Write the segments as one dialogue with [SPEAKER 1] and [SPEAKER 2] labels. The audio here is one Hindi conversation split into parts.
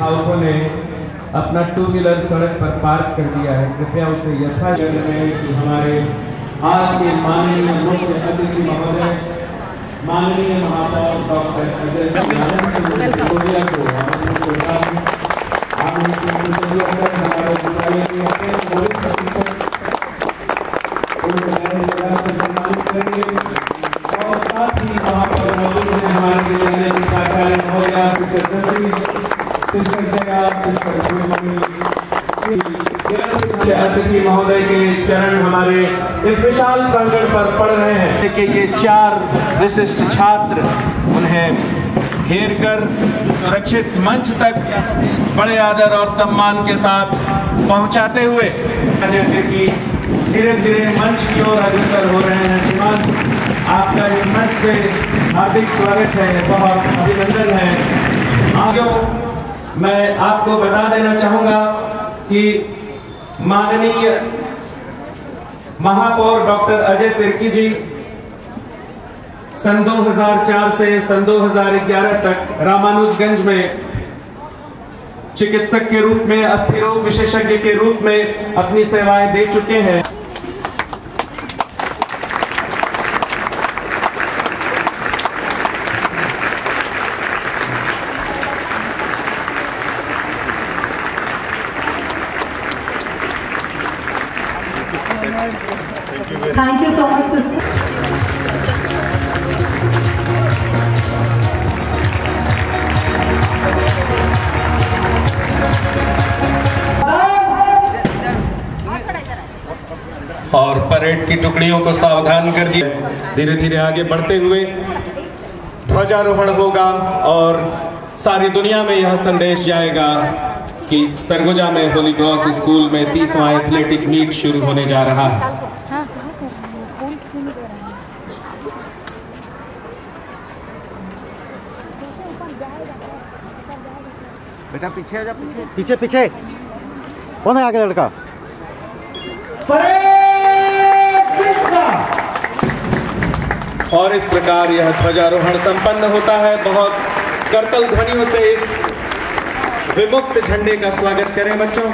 [SPEAKER 1] भावकों ने अपना 2 व्हीलर सड़क पर पार्क कर दिया है, कृपया उसे यथाशीघ्र है कि हमारे आज के माननीय मुख्य अतिथि महोदय माननीय महापौर डॉक्टर अजय सिंह को हमारे विद्यालय के अपने वरिष्ठ सम्मानित करेंगे और साथ ही वहाँ पर मौजूद है हमारे विद्यालय के प्राचार्य महोदया अतिथि महोदय के चरण हमारे इस विशाल प्रांगण पर पड़ रहे हैं कि ये 4 विशिष्ट छात्र उन्हें घेर कर सुरक्षित मंच तक बड़े आदर और सम्मान के साथ पहुंचाते हुए जैसे कि धीरे धीरे मंच की ओर अग्रसर हो रहे हैं। श्रीमान, आपका इस मंच से हार्दिक स्वागत है, बहुत अभिनंदन है। आगे मैं आपको बता देना चाहूंगा कि माननीय महापौर डॉक्टर अजय तिर्की जी सन 2004 से सन 2011 तक रामानुजगंज में चिकित्सक के रूप में, अस्थि रोग विशेषज्ञ के रूप में अपनी सेवाएं दे चुके हैं।
[SPEAKER 2] Thank you so much, sister.
[SPEAKER 1] और परेड की टुकड़ियों को सावधान कर दिया। धीरे धीरे आगे बढ़ते हुए ध्वजारोहण होगा और सारी दुनिया में यह संदेश जाएगा कि सरगुजा में होली क्रॉस स्कूल में 30वां एथलेटिक मीट शुरू होने जा रहा है।
[SPEAKER 3] बेटा पीछे आ जा, पीछे पीछे कौन है आगे लड़का?
[SPEAKER 1] और इस प्रकार यह ध्वजारोहण संपन्न होता है। बहुत करतल ध्वनियों से इस विमुक्त झंडे का स्वागत करें बच्चों।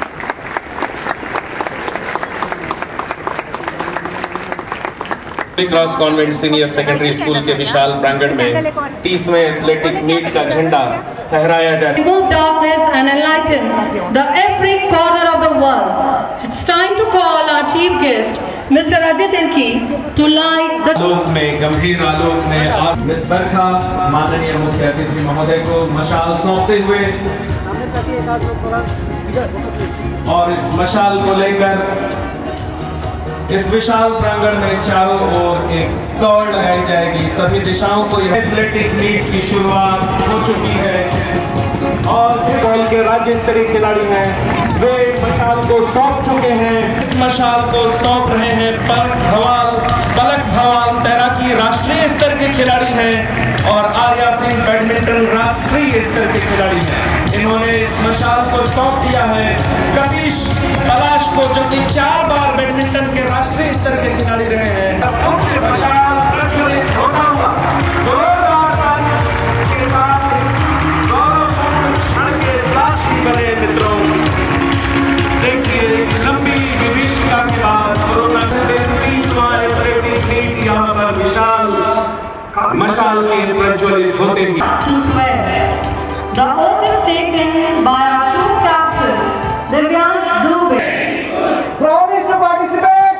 [SPEAKER 1] Cross Convent Senior Secondary school के विशाल प्रांगण में 30वें एथलेटिक मीट का झंडा फहराया जाता है।
[SPEAKER 2] Remove darkness and enlighten the every corner of the world. It's time to call our chief guest, Mr. Ajay Tirki, to light the
[SPEAKER 1] आलोक में, गंभीर आलोक में आप मिस बरखा माननीय मुख्य अतिथि महोदय को मशाल सौंपते हुए और इस मशाल को लेकर इस विशाल प्रांगण में चारों ओर एक दौड़ लगाई जाएगी। सभी दिशाओं को यह एथलेटिक मीट की शुरुआत हो चुकी है और फुटबॉल के राज्य स्तरीय खिलाड़ी हैं, वे मशाल को सौंप चुके हैं। इस मशाल को सौंप रहे हैं पलक भवाल तैराकी राष्ट्रीय स्तर के खिलाड़ी हैं और आर्या सिंह बैडमिंटन राष्ट्रीय स्तर के खिलाड़ी हैं। इन्होंने इस मशाल को सौंप दिया है कपीश पलाश को, जो कि 4 बार बैडमिंटन के राष्ट्रीय स्तर के खिलाड़ी रहे हैं। मशाल प्रज्वलित होता हुआ बने मित्रों, देखिए लंबी विभीषिका के बाद कोरोना के 30वां एथलेटिक मीट यहाँ पर विशाल मशाल के प्रज्वलित होते ही
[SPEAKER 2] The oath is taken by our two captains, Divyansh Dubey.
[SPEAKER 3] Promise to participate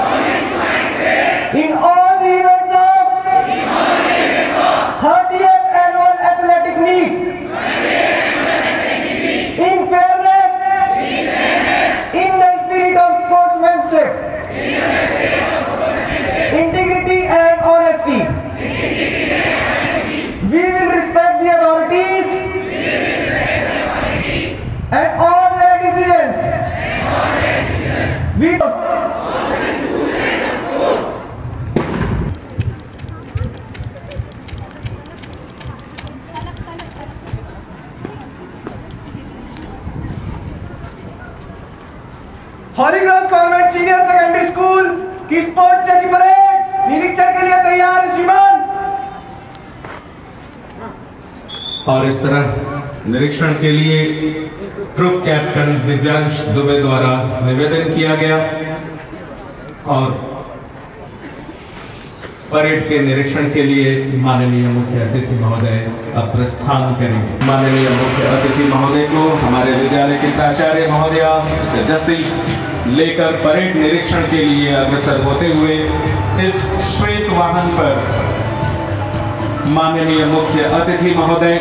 [SPEAKER 3] in all the events of 30th annual athletic meet. In fairness, in the spirit of sportsmanship, integrity and honesty. We will respect the authorities and all their decisions. We Holy Cross Convent Senior Secondary School की स्पोर्ट्स डे की परेड निरीक्षण के लिए तैयार है श्रीमान।
[SPEAKER 1] और इस तरह निरीक्षण के लिए ट्रुप कैप्टन दिव्यांश दुबे द्वारा निवेदन किया गया और परेड के निरीक्षण के लिए माननीय मुख्य अतिथि महोदय अब प्रस्थान करेंगे। माननीय मुख्य अतिथि महोदय को हमारे विद्यालय के प्राचार्य महोदया जस्सी लेकर परेड निरीक्षण के लिए अग्रसर होते हुए इस श्वेत वाहन पर माननीय मुख्य अतिथि महोदय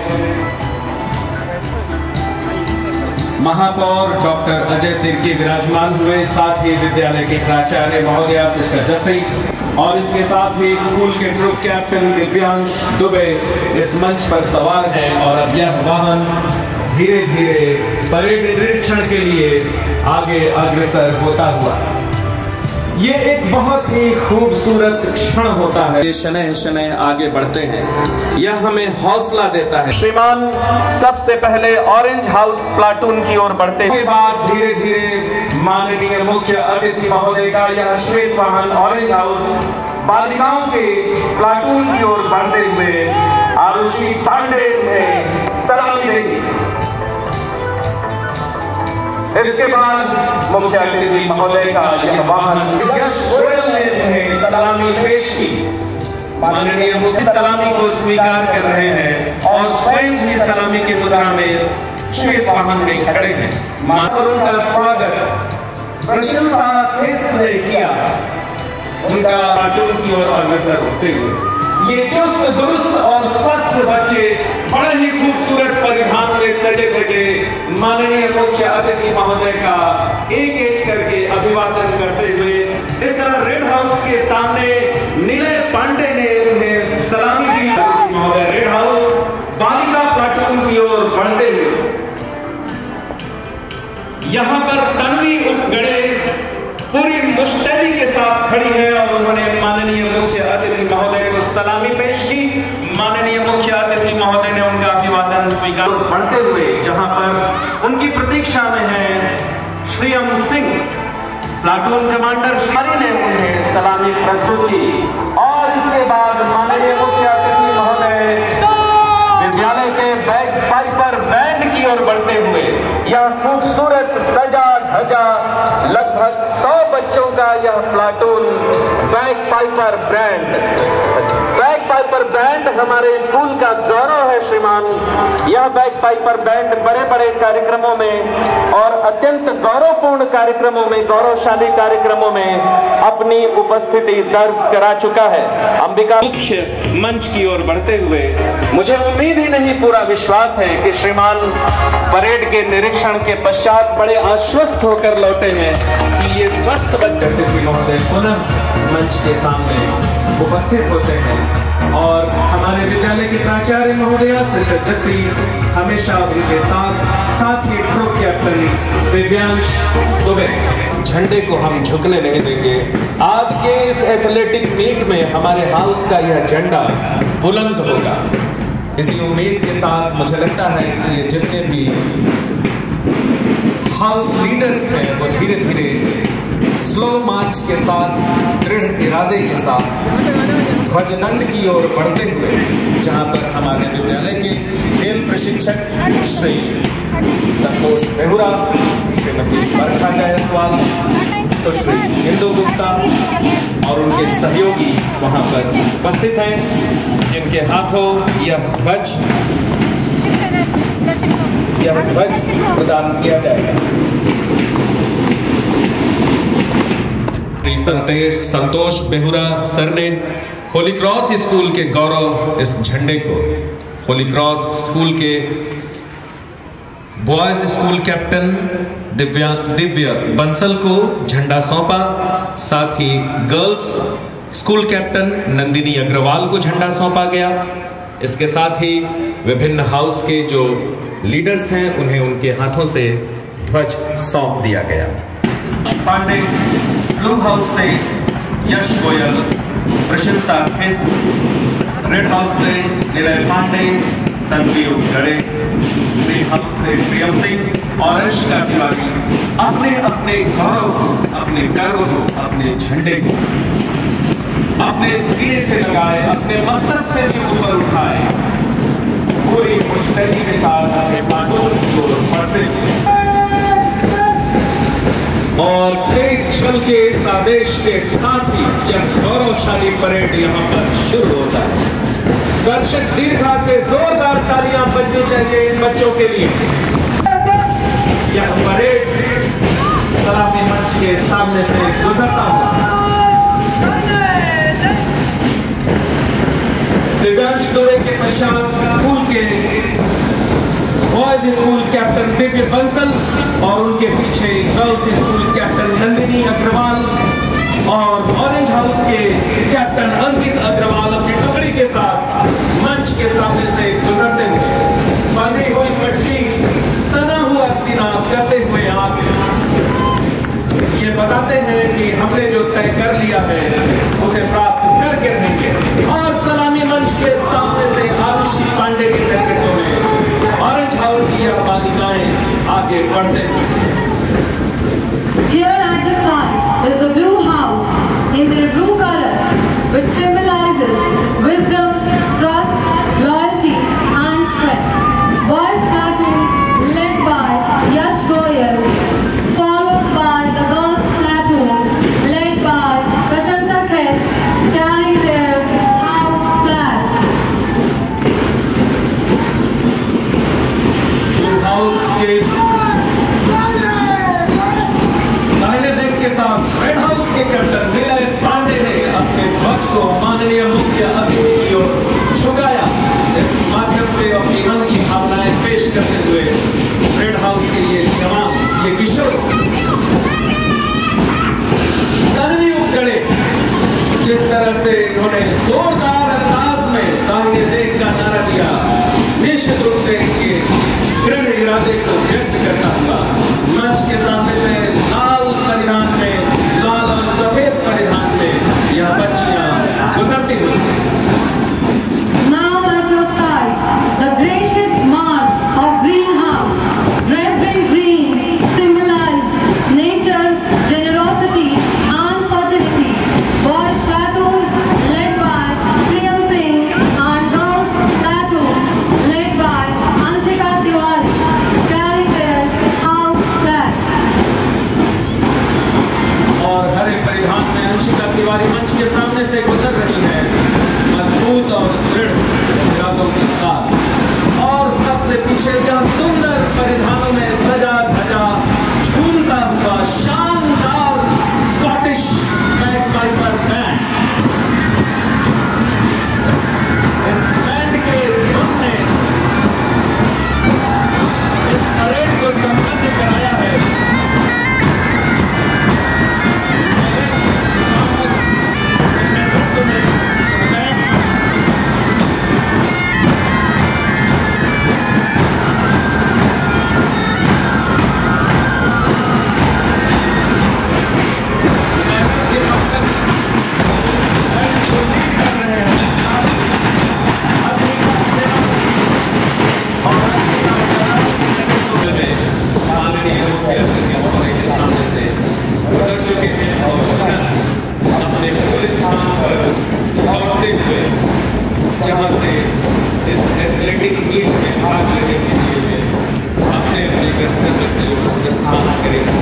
[SPEAKER 1] महापौर डॉक्टर अजय तिर्की विराजमान हुए, साथ ही विद्यालय के प्राचार्य महोदया सिस्टर जस्सी और इसके साथ ही स्कूल के ट्रुप कैप्टन दिव्यांश दुबे इस मंच पर सवार हैं और अब यह वाहन धीरे धीरे परेड निरीक्षण के लिए आगे अग्रसर होता हुआ ये एक बहुत ही खूबसूरत क्षण होता है। शनय शनय आगे बढ़ते हैं, यह हमें हौसला देता है। श्रीमान सबसे पहले ऑरेंज हाउस प्लाटून की ओर बढ़ते हैं, उसके बाद धीरे धीरे माननीय मुख्य अतिथि महोदय का यह श्वेत वाहन ऑरेंज हाउस बालिकाओं के प्लाटून की ओर बढ़ते हुए आरुषि पांडे ने सलामी देंगी। इसके बाद मुख्य अतिथि महोदय का यह वाहन यश गोयल ने सलामी पेश की। माननीय मुख्य सलामी को स्वीकार कर रहे हैं और स्वयं भी सलामी की मुद्रा में श्वेत वाहन में खड़े हैं। मातरों का स्वागत प्रशंसा ने किया, उनका प्लाटून की ओर अग्रसर होते हुए ये चुस्त दुरुस्त और स्वस्थ बच्चे बड़े ही खूबसूरत परिधान में सजे धजे माननीय मुख्य अतिथि महोदय का एक एक करके अभिवादन करते हुए इस तरह रेड हाउस के सामने नीले पांडे ने उन्हें सलामी दी। महोदय रेड हाउस बालिका प्लाटून की ओर बढ़ते हुए यहाँ पर तन्वी उपगढ़े पूरी मुस्तैदी के साथ खड़ी है और उन्होंने माननीय मुख्य अतिथि महोदय को सलामी पेश की। माननीय मुख्य अतिथि महोदय ने उनका अभिवादन स्वीकार बढ़ते हुए जहां पर उनकी प्रतीक्षा में है श्रीयम सिंह प्लाटून कमांडर श्री ने उन्हें सलामी प्रस्तुत की और इसके बाद माननीय मुख्य अतिथि महोदय विद्यालय के बैग पाइपर बैंड की ओर बढ़ते हुए यह खूबसूरत सजा धजा लगभग 100 बच्चों का यह प्लाटून बैग पाइपर बैंड हमारे स्कूल का गौरव है। श्रीमान यह बैग पाइपर बैंड बड़े बड़े कार्यक्रमों में और अत्यंत गौरवपूर्ण कार्यक्रमों में, गौरवशाली कार्यक्रमों में अपनी उपस्थिति दर्ज करा चुका है। अंबिका मुख्य मंच की ओर बढ़ते हुए मुझे उम्मीद ही नहीं पूरा विश्वास है कि श्रीमान परेड के निरीक्षण के पश्चात बड़े आश्वस्त होकर लौटे हैं कि ये स्वस्थ बच्चे महोदय पुनः मंच के सामने उपस्थित होते हैं और हमारे विद्यालय के प्राचार्य महोदया सिस्टर जस्सी हमेशा उनके साथ ही ट्रुप कैप्टन दिव्यांश दुबे। झंडे को हम झुकने नहीं देंगे। आज के इस एथलेटिक मीट में हमारे हाउस का यह झंडा बुलंद होगा, इसी उम्मीद के साथ मुझे लगता है कि ये जितने भी हाउस लीडर्स हैं वो धीरे धीरे स्लो मार्च के साथ, दृढ़ इरादे के साथ ध्वजदंड की ओर बढ़ते हुए जहां पर हमारे विद्यालय के खेल प्रशिक्षक श्री संतोष बेहुरा, श्रीमती बरखा जायसवाल, सुश्री इंदु गुप्ता और उनके सहयोगी वहां पर उपस्थित हैं, जिनके हाथों यह ध्वज प्रदान किया जाएगा। संतोष बेहुरा सर ने होली क्रॉस स्कूल के गौरव इस झंडे को होली क्रॉस स्कूल के boys school captain Divya Bansal को झंडा सौंपा। साथ ही girls school captain Nandini Agarwal को झंडा सौंपा गया। इसके साथ ही विभिन्न हाउस के जो लीडर्स हैं उन्हें उनके हाथों से ध्वज सौंप दिया गया। पांडे ब्लू हाउस से यश गोयल, प्रशंसा खेस, रेड हाउस से निलय पांडे, तन्वी उपगढ़े, ग्रीन हाउस से श्रीयम सिंह और अर्शिका तिवारी अपने अपने गौरव को, अपने गर्व को, अपने झंडे को अपने सीने से लगाए, अपने मस्तक से भी ऊपर उठाए। पूरी मुस्तैदी के साथ अपने प्लाटून की ओर बढ़ते थे और तेज चल के इस आदेश के साथ ही यह गौरवशाली परेड यहाँ पर शुरू होता है। दर्शक दीर्घा से जोरदार तालियां बजनी चाहिए इन बच्चों के लिए। यह परेड सलामी मंच के सामने से गुजरता हुआ दिव्यांश दौरे के पश्चात स्कूल के boys school captain Divya Bansal और उनके पीछे girls school captain Nandini Agarwal और ऑरेंज हाउस के कैप्टन अंकित अग्रवाल अपनी टुकड़ी के साथ मंच के सामने से गुजरते हुए बांधी हुई पट्टी, तना हुआ सीना, कसे हुए आंख ये बताते हैं कि हमने जो तय कर लिया है उसे प्राप्त करके रहेंगे। और सलामी मंच के सामने से आरुषि पांडे के नेतृत्व में ऑरेंज हाउस की यह बालिकाएं आगे बढ़ते हैं।
[SPEAKER 2] Here at the side is the blue house in their blue color, which symbolizes wisdom, trust, loyalty, and strength. Boys platoon led by Yash Goyal, followed by the girls platoon led by Prashansa Kress, carrying their house flags.
[SPEAKER 1] Blue house के दाहिने देख के साथ रेड हाउस के कैप्टन विनय पांडे ने अपने ध्वज को माननीय मुख्य अतिथि की ओर झुकाया। इस माध्यम से अपनी मन की भावनाएं पेश करते हुए रेड हाउस के ये जवान, ये किशोर तन्वी उगड़े। जिस तरह से इन्होंने जोरदार अंदाज में दाहिने देख का नारा दिया, निश्चित रूप से इनके दृढ़ इरादे को व्यक्त करता हुआ मंच के सामने से लाल परिधान में, लाल और सफेद परिधान में यह बच्चियां गुजरती हुई।
[SPEAKER 2] Now at your side, the gracious march of greenhouse, dressed in green, symbolize nature, generosity, and fertility. Boys platoon led by Priyam Singh and girls platoon led by Anshika Tiwari, carrying their house flags.
[SPEAKER 1] और हरे परिधान में अंशिका तिवारी मंच के सामने से गुजर रही है, मजबूत और दृढ़ इरादों के साथ। और सबसे पीछे यह सुंदर परिधानों में सजा धजा झूमता हुआ शानदार स्कॉटिश बैगपाइपर बैंड। इस बैंड के धुन ने इस परेड को संपन्न कराया है। जहां से इस एथलेटिक मीट में भाग लेने के लिए अपने अपने गंतव्य की ओर प्रस्थान करेंगे।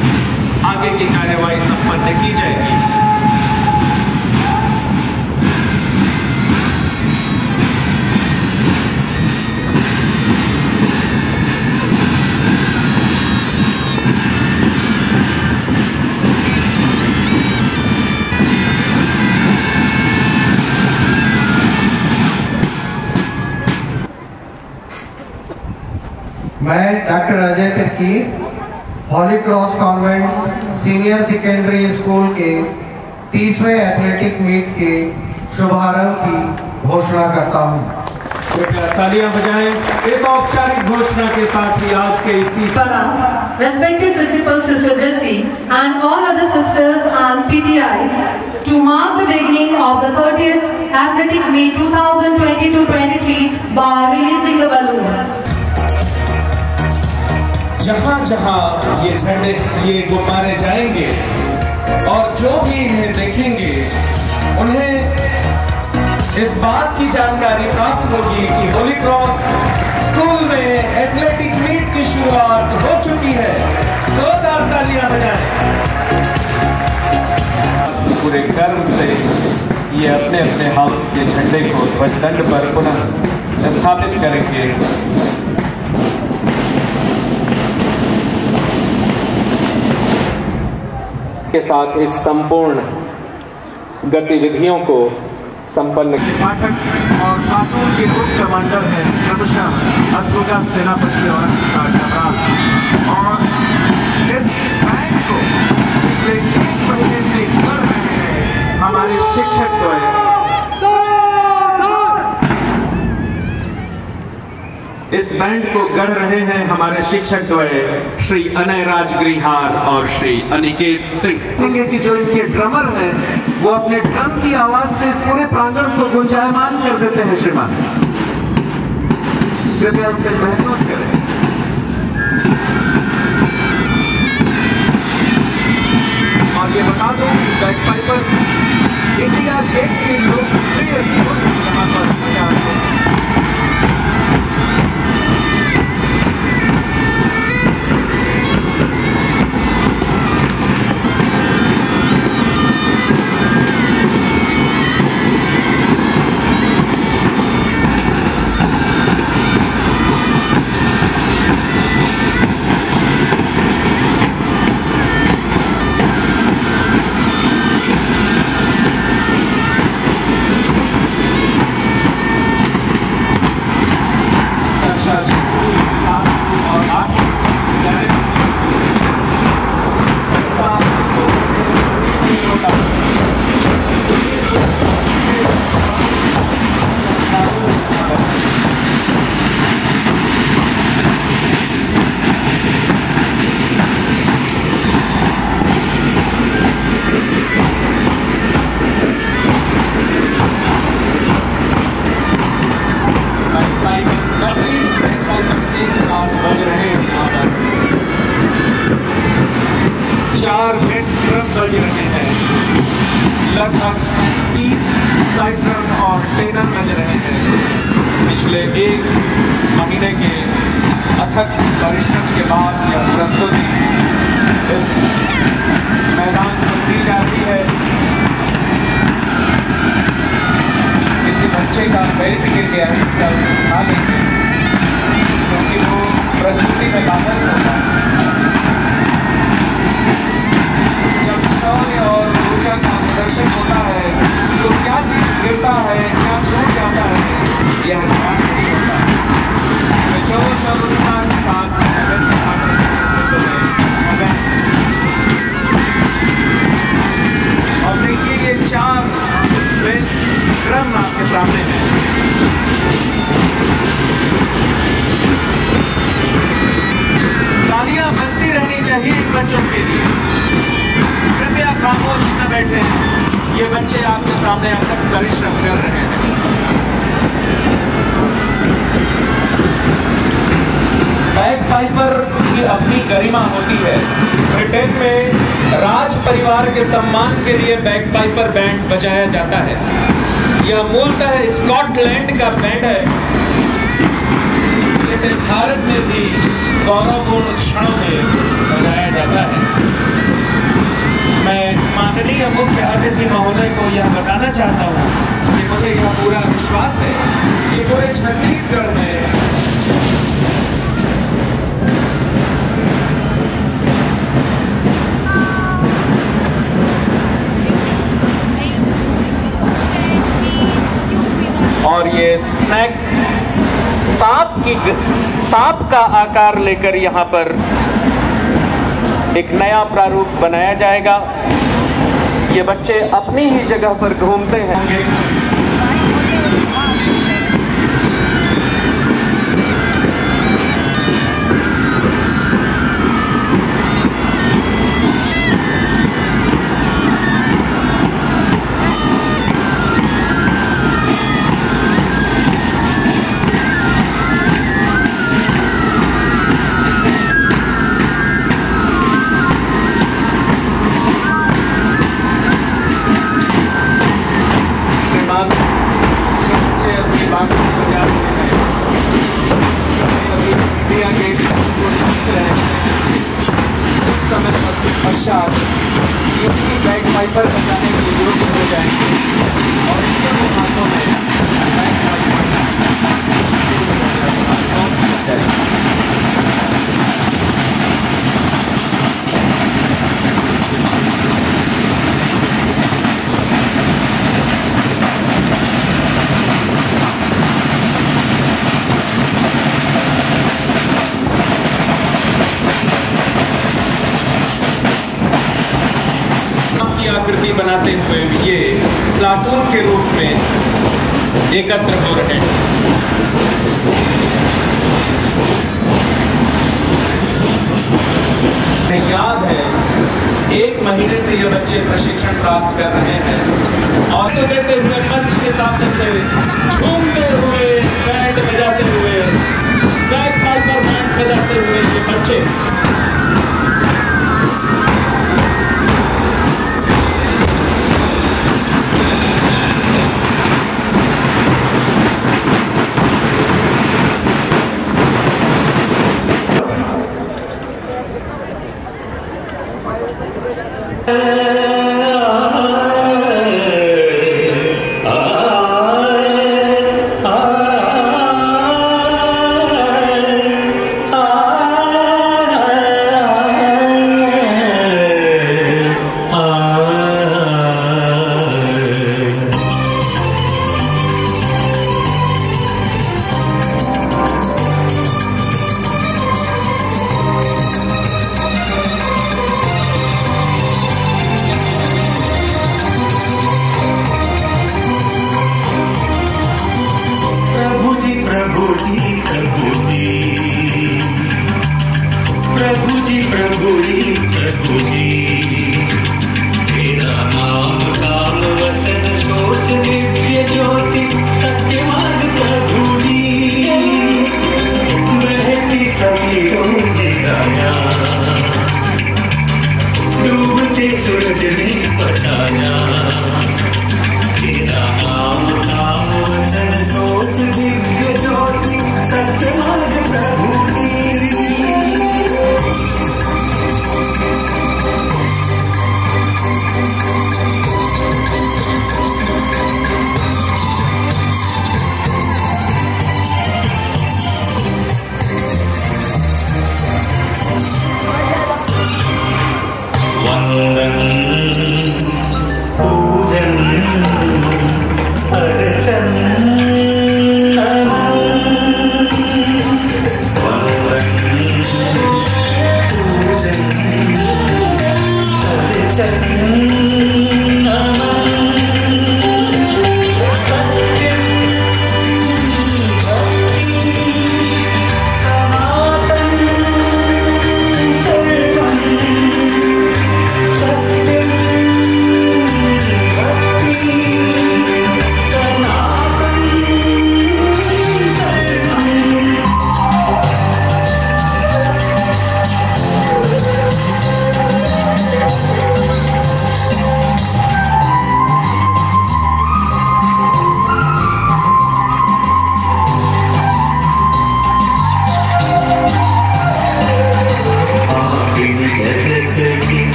[SPEAKER 1] आगे की कार्यवाही संपन्न की जाएगी।
[SPEAKER 4] Doctor Ajay Tirkey Holy Cross Convent Senior Secondary school के 30वें एथलेटिक मीट के शुभारंभ की घोषणा करता हूँ।
[SPEAKER 1] तालियां बजाएं। इस औपचारिक घोषणा के साथ ही आज के
[SPEAKER 2] respected principal Sister Jessie and all other sisters and PTIs to mark the beginning of the 30th Athletic Meet 2022-23 by releasing the balloons.
[SPEAKER 1] जहां जहां ये झंडे ये गुब्बारे जाएंगे और जो भी इन्हें देखेंगे उन्हें इस बात की जानकारी प्राप्त होगी कि होली क्रॉस स्कूल में एथलेटिक मीट की शुरुआत हो चुकी है। जोरदार तालियां बजाएं। पूरे गर्व से ये अपने अपने हाउस के झंडे को ध्वजदंड पर पुनः स्थापित करेंगे। के साथ इस संपूर्ण गतिविधियों को संपन्न पाठक और खातून के ग्रुप कमांडर हैं क्रमशः अद्भुता सेनापति और अंशिका डबराल और इस बैंड को पिछले 1 महीने से कर रहे हैं हमारे शिक्षक द्वय। इस बैंड को गढ़ रहे हैं हमारे शिक्षक द्वय श्री अनय राज ग्रिहार और श्री अनिकेत सिंह। देखेंगे कि जो इनके ड्रमर हैं वो अपने ड्रम की आवाज से इस पूरे प्रांगण को गुंजायमान कर देते हैं। श्रीमान कृपया उसे महसूस करें। और ये बता दो बैक पाइपर्स इंडिया गेट के लोकप्रिय यहाँ पर मजा आते हैं। लगभग 30 साइड ड्रम और टेनर बज रहे हैं। पिछले 1 महीने के अथक परिश्रम के बाद यह प्रस्तुति इस मैदान पर दी जाती है। किसी बच्चे का वेरिफिकेशन उठा लेंगे क्योंकि वो प्रस्तुति में दाखिल होगा। जब शौर्य और ऊर्जा का प्रदर्शन होता है तो क्या चीज गिरता है, क्या छूट जाता है, यह ध्यान नहीं होता। तो जोश और उत्साह के साथ और देखिए ये 4 बेस ड्रम आपके सामने है। तालियां बजती रहनी चाहिए इन बच्चों के लिए। कृपया खामोश न बैठे, ये बच्चे आपके सामने अथक परिश्रम कर रहे हैं। बैक पाइपर की अपनी गरिमा होती है। ब्रिटेन में राज परिवार के सम्मान के लिए बैक पाइपर बैंड बजाया जाता है। यह मूलतः स्कॉटलैंड का बैंड है जिसे भारत में भी गौरवपूर्ण क्षणों में बजाया जाता है। मैं माननीय मुख्य अतिथि महोदय को यह बताना चाहता हूँ कि मुझे यह पूरा विश्वास है कि पूरे छत्तीसगढ़ में और ये स्नैक सांप का आकार लेकर यहाँ पर एक नया प्रारूप बनाया जाएगा। ये बच्चे अपनी ही जगह पर घूमते हैं। पश्चात बैक वाइपर बचाने के लिए योग्य हो जाएंगे और इनके हाथों में बैक आकृति बनाते हुए ये प्लाटून के रूप में एकत्र हो रहे हैं। याद है 1 महीने से ये बच्चे प्रशिक्षण प्राप्त कर रहे हैं और तो देते हुए मंच के सामने से घूमते हुए बैंड बजाते हुए बैक पर बैंड बजाते हुए ये बच्चे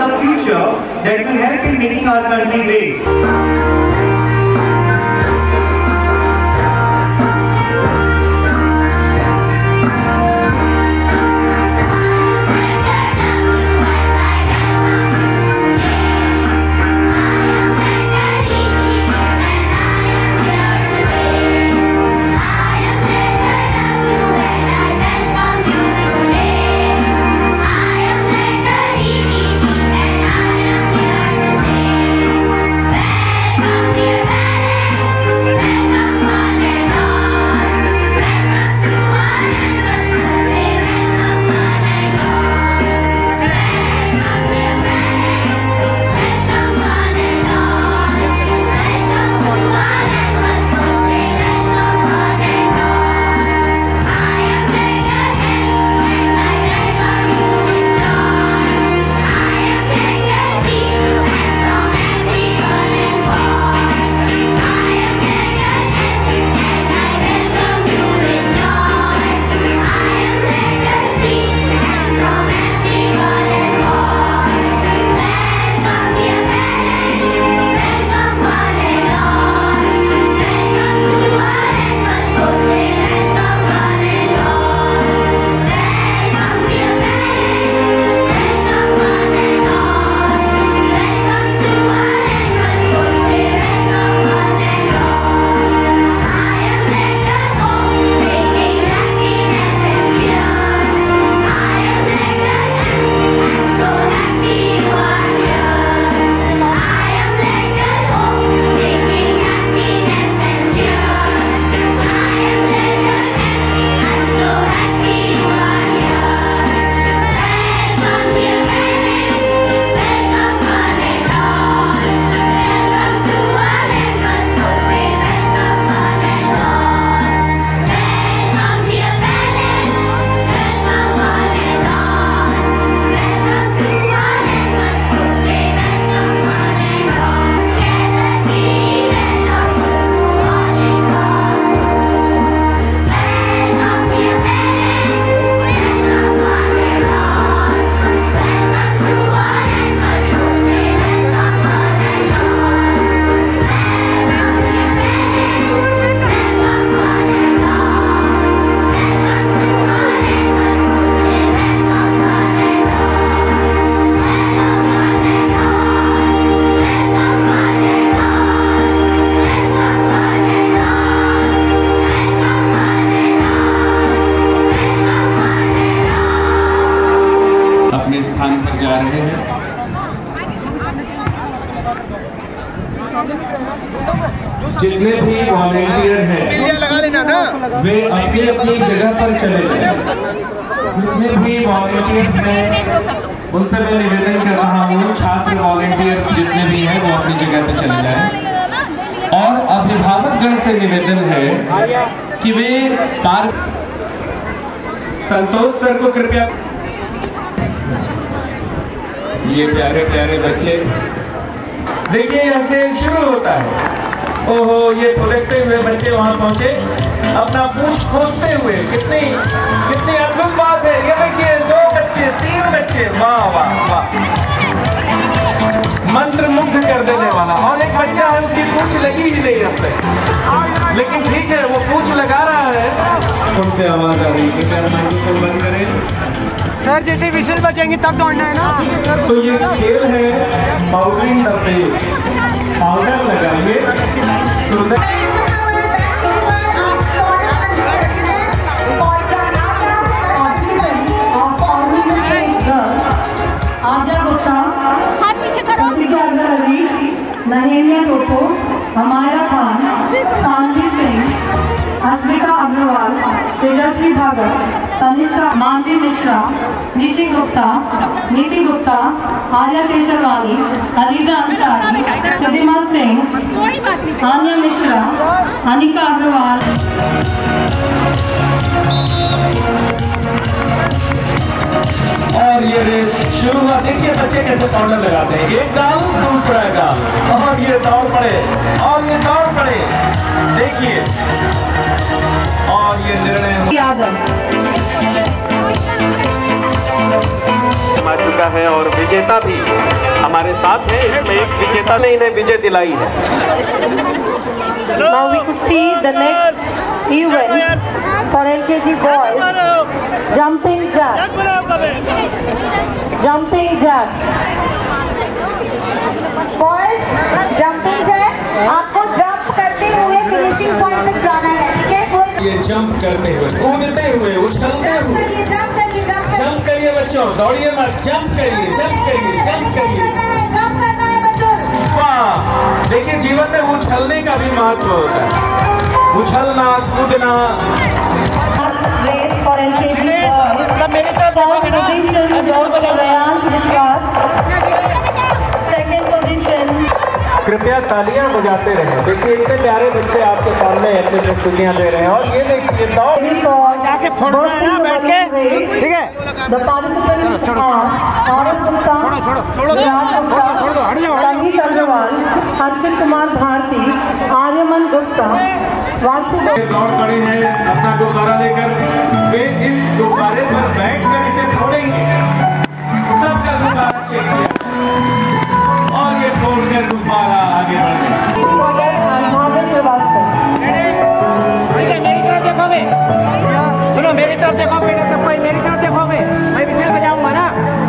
[SPEAKER 5] the future that will help in making our country great.
[SPEAKER 1] स्थान पर जा रहे हैं। जितने भी वॉलेंटियर हैं वे अपनी अपनी जगह पर चले जाएं। जितने भी वॉलेंटियर्स हैं उनसे मैं निवेदन कर रहा हूँ, छात्र वॉलेंटियर्स जितने भी हैं वो अपनी जगह पर चले जाएं। और अभिभावकगण से निवेदन है कि वे पार्क संतोष सर को कृपया। ये प्यारे प्यारे बच्चे देखिए, यहाँ खेल शुरू होता है। ओहो, ये देखते हुए बच्चे वहां पहुंचे अपना पूंछ खोदते हुए। कितनी कितनी अद्भुत बात है। ये देखिए 2 बच्चे 3 बच्चे, वाह वाह वाह, मंत्र मुग्ध कर देने वाला। और एक बच्चा है उसकी पूंछ लगी ही नहीं अब तक, लेकिन ठीक है वो पूंछ लगा रहा है। उनसे आवाज आ रही है, माइक्रोफोन बंद करें
[SPEAKER 3] सर। जैसे विशेल बजेंगे तब दौड़ना है ना।
[SPEAKER 1] तो ये खेल है पाउडरिंग द फेस। पाउडर लगाइए
[SPEAKER 2] आद्या गुप्ता, महेंद्र टोटो, हमारा खान, सानवी सिंह, अस्मिता अग्रवाल, तेजस्वी भगत, तनिष्का, मानवी मिश्रा, निशी गुप्ता, नीति गुप्ता, आर्या केशरवानी, अलीजा अंसारी, सिद्धिमा सिंह, आन्या मिश्रा, अनिका अग्रवाल।
[SPEAKER 1] और ये रेस शुरू हुआ। देखिए बच्चे कैसे पाउडर लगाते हैं, एक गाल दूसरा गाल, और ये दौड़ पड़े और ये दौड़ पड़े। देखिए और ये निर्णय
[SPEAKER 2] यादव
[SPEAKER 1] समा चुका है और विजेता भी हमारे साथ है। इसमें एक विजेता ने इन्हें विजय दिलाई है।
[SPEAKER 2] Now we could see the next event for LKG boys, jumping jack. Jumping jack. Boys, jumping jack. आपको जंप करते हुए फिनिशिंग पॉइंट तक जाना है, ठीक है?
[SPEAKER 1] ये जंप करते हुए, कूदते हुए, उछलते हुए, जंप करिए बच्चों, दौड़िए मत, जंप करिए, जंप करिए, जंप करिए।
[SPEAKER 2] जंप करना है बच्चों।
[SPEAKER 1] वाह, देखिए जीवन में उछलने का भी महत्व होता है, उछलना, कूदना।
[SPEAKER 2] Race for LKG boys. Second position.
[SPEAKER 1] कृपया तालियां बजाते रहें। देखिए इतने प्यारे बच्चे आपके सामने अपनी प्रस्तुतियां दे रहे हैं और ये देखिए
[SPEAKER 2] जाके फोटो लेना बैठ के, ठीक है? The participants are Arun Gupta, छोड़ दो, हट जाओ, संगीत अग्रवाल, हर्षित कुमार भारती, आर्यमन गुप्ता,
[SPEAKER 1] दौड़ पड़े हैं अपना गुब्बारा लेकर। वे इस गुब्बारे पर बैठकर इसे फोड़ेंगे। सबका गुब्बारा चेक किया और ये फोड़कर गुब्बारा आगे बढ़ गया।
[SPEAKER 2] श्रीवास्तव,
[SPEAKER 6] मेरी तरफ देखोगे, सुनो मेरी तरफ देखोगे, सबको मेरी तरफ देखोगे, मैं विशेल बजाऊंगा ना।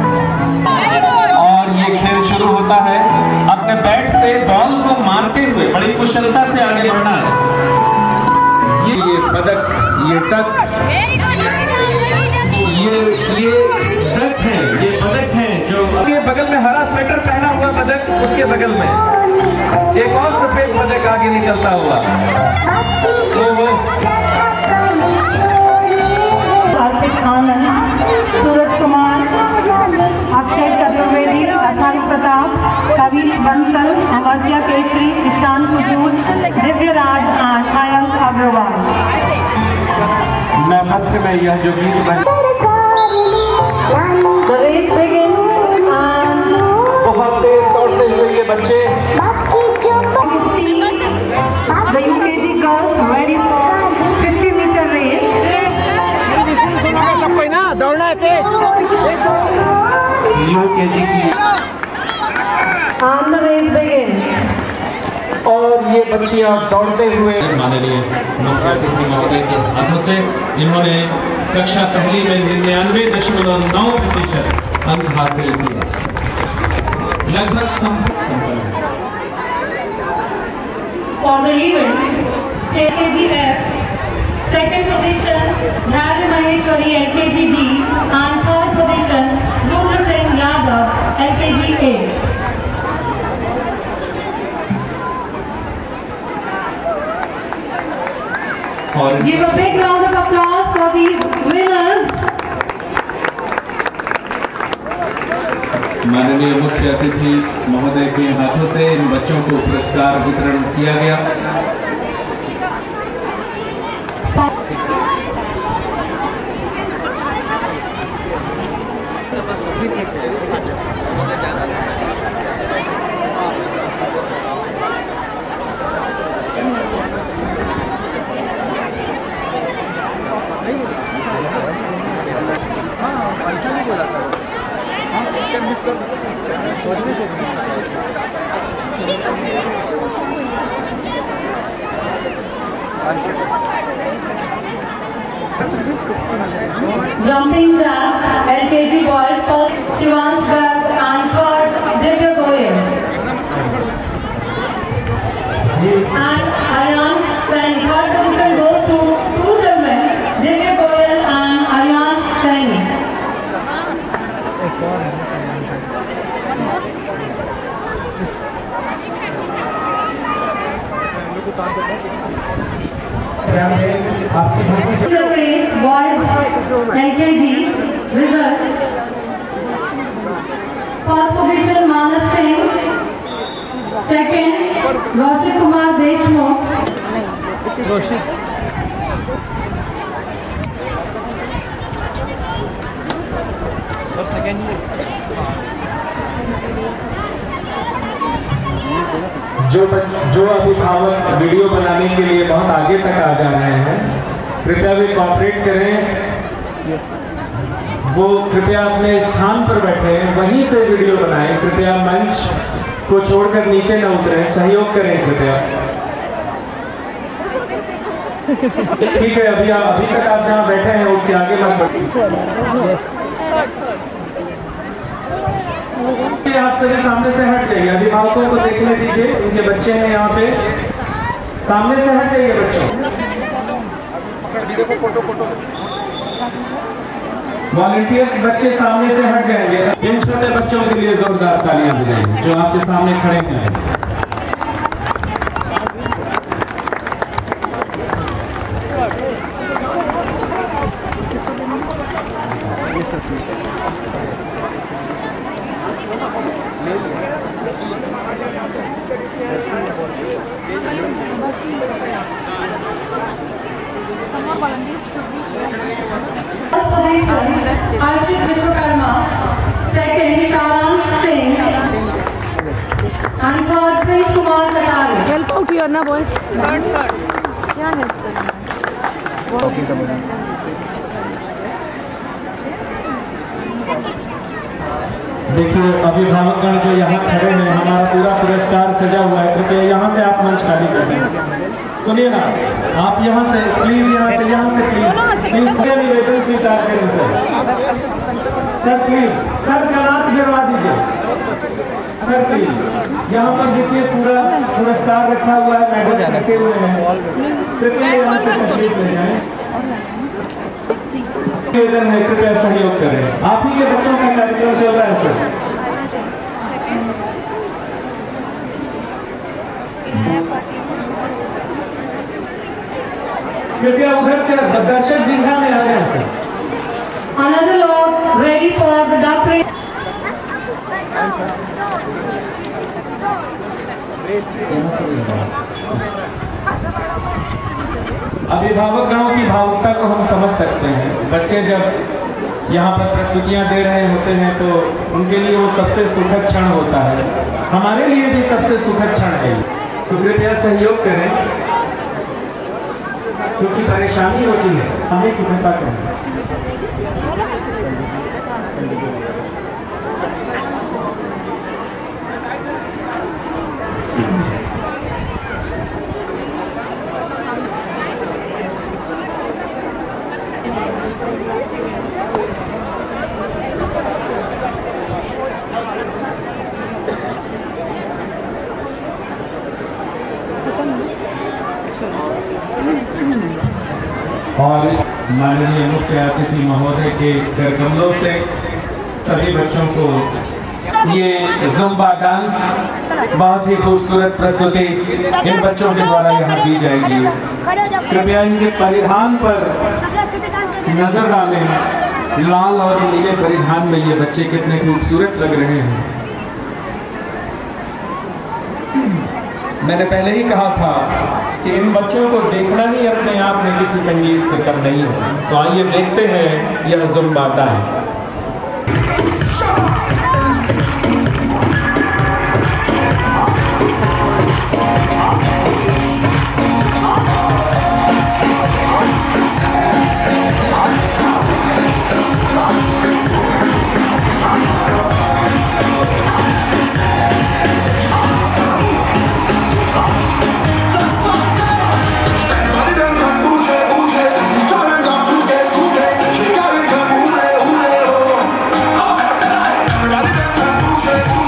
[SPEAKER 1] और ये खेल शुरू होता है। अपने बैट से बॉल को मारते हुए बड़ी कुशलता से आगे बढ़ना है। ये पदक, ये टक, ये टक है, ये पदक है जो के बगल में हरा स्वेटर पहना हुआ पदक, उसके बगल में एक और सफेद पदक आगे निकलता हुआ।
[SPEAKER 2] कार्तिक आनंद, सूरज कुमार, अक्षय चतुर्वेदी, आचार्य प्रताप, कवि बंसल, अमर्त्य केसरी, ईशान कुजूर, दिव्यराज और मयंक अग्रवाल।
[SPEAKER 1] मैं मध्य में यह जो गीत
[SPEAKER 2] The race begins and
[SPEAKER 1] बहुत तेज दौड़ते हुए ये बच्चे
[SPEAKER 2] the UKG girls ready for 50-meter race.
[SPEAKER 6] सबको ना दौड़ना है तेज।
[SPEAKER 1] UKG की
[SPEAKER 2] And the race begins.
[SPEAKER 1] और ये बच्चियां दौड़ते हुए माननीय मुख्य अतिथि महोदय के हाथों से इन्होंने कक्षा पहली में 99.9% अंक हासिल किए। लगभग संपन्न।
[SPEAKER 2] For the events, LKGF, second position, Dharya Maheshwari, LKGD, and third position, Rudra Singh Yadav, LKGA.
[SPEAKER 1] और
[SPEAKER 2] Give a big round of applause for these winners.
[SPEAKER 1] माननीय मुख्य अतिथि महोदय के हाथों से इन बच्चों को पुरस्कार वितरण किया गया।
[SPEAKER 2] Jumping jack, LKG boys, first Shivansh Garg and third Divya Goyal. And Aryansh Saini, third position goes to two children, Divya Goyal and Aryansh Saini. The race, boys, LKG, results. First position, Manas Singh. Second, Roshan Kumar Deshmukh.
[SPEAKER 1] जो अभिभावक वीडियो बनाने के लिए बहुत आगे तक आ जा रहे हैं, कृपया भी कोऑपरेट करें। वो कृपया अपने स्थान पर बैठे हैं, वहीं से वीडियो बनाएं। कृपया मंच को छोड़कर नीचे न उतरें, सहयोग करें कृपया। ठीक है, अभी तक आप जहाँ बैठे हैं उसके आगे मत बढ़िए। आप सभी सामने से हट जाइए, अभिभावकों को देखने दीजिए, उनके बच्चे हैं यहाँ पे, सामने से हट जाइए बच्चों। वॉलंटियर्स बच्चे सामने से हट जाएंगे। इन छोटे बच्चों के लिए जोरदार तालियां बजाएं जो आपके सामने खड़े हैं।
[SPEAKER 2] First position, Arshit Vishwakarma. Second, Sharan Singh. And third, Prince Kumar Katari.
[SPEAKER 7] Help out here na boys. Third. क्या help करना?
[SPEAKER 1] देखिए अभिभावकगण जो यहाँ खड़े हैं, हमारा पूरा पुरस्कार सजा हुआ है, कृपया यहाँ से आप मंच खाली कर दें। सुनिए ना, आप यहाँ से प्लीज, यहाँ से प्लीज निवेदन स्वीकार करें सर प्लीज, सर कनात गिरवा दीजिए सर प्लीज। यहाँ पर देखिए पूरा पुरस्कार रखा हुआ है, मैडम रखे हुए हैं, कृपया यहाँ से तशरीफ ले जाएं। निवेदन है, कृपया सहयोग करें। आप ही के बच्चों का कार्यक्रम चल रहा है सर। कृपया उधर से दर्शक दीर्घा में आ जाए sir.
[SPEAKER 2] Another lot ready for the duck race.
[SPEAKER 1] अभिभावकगणों की भावुकता को हम समझ सकते हैं। बच्चे जब यहाँ पर प्रस्तुतियाँ दे रहे होते हैं तो उनके लिए वो सबसे सुखद क्षण होता है, हमारे लिए भी सबसे सुखद क्षण है। तो कृपया सहयोग करें, क्योंकि परेशानी होती है, हमें की कृपा करें। और इस माननीय मुख्य अतिथि महोदय के करकमलों से सभी बच्चों को ये जुम्बा डांस बहुत ही खूबसूरत प्रस्तुति इन बच्चों के द्वारा यहाँ दी जाएगी। कृपया इनके परिधान पर नजर डालें, लाल और नीले परिधान में ये बच्चे कितने खूबसूरत लग रहे हैं। मैंने पहले ही कहा था कि इन बच्चों को देखना ही अपने आप में किसी संगीत से कम नहीं है। तो आइए देखते हैं यह zumba dance.
[SPEAKER 8] Everybody dance and bouge, bouge.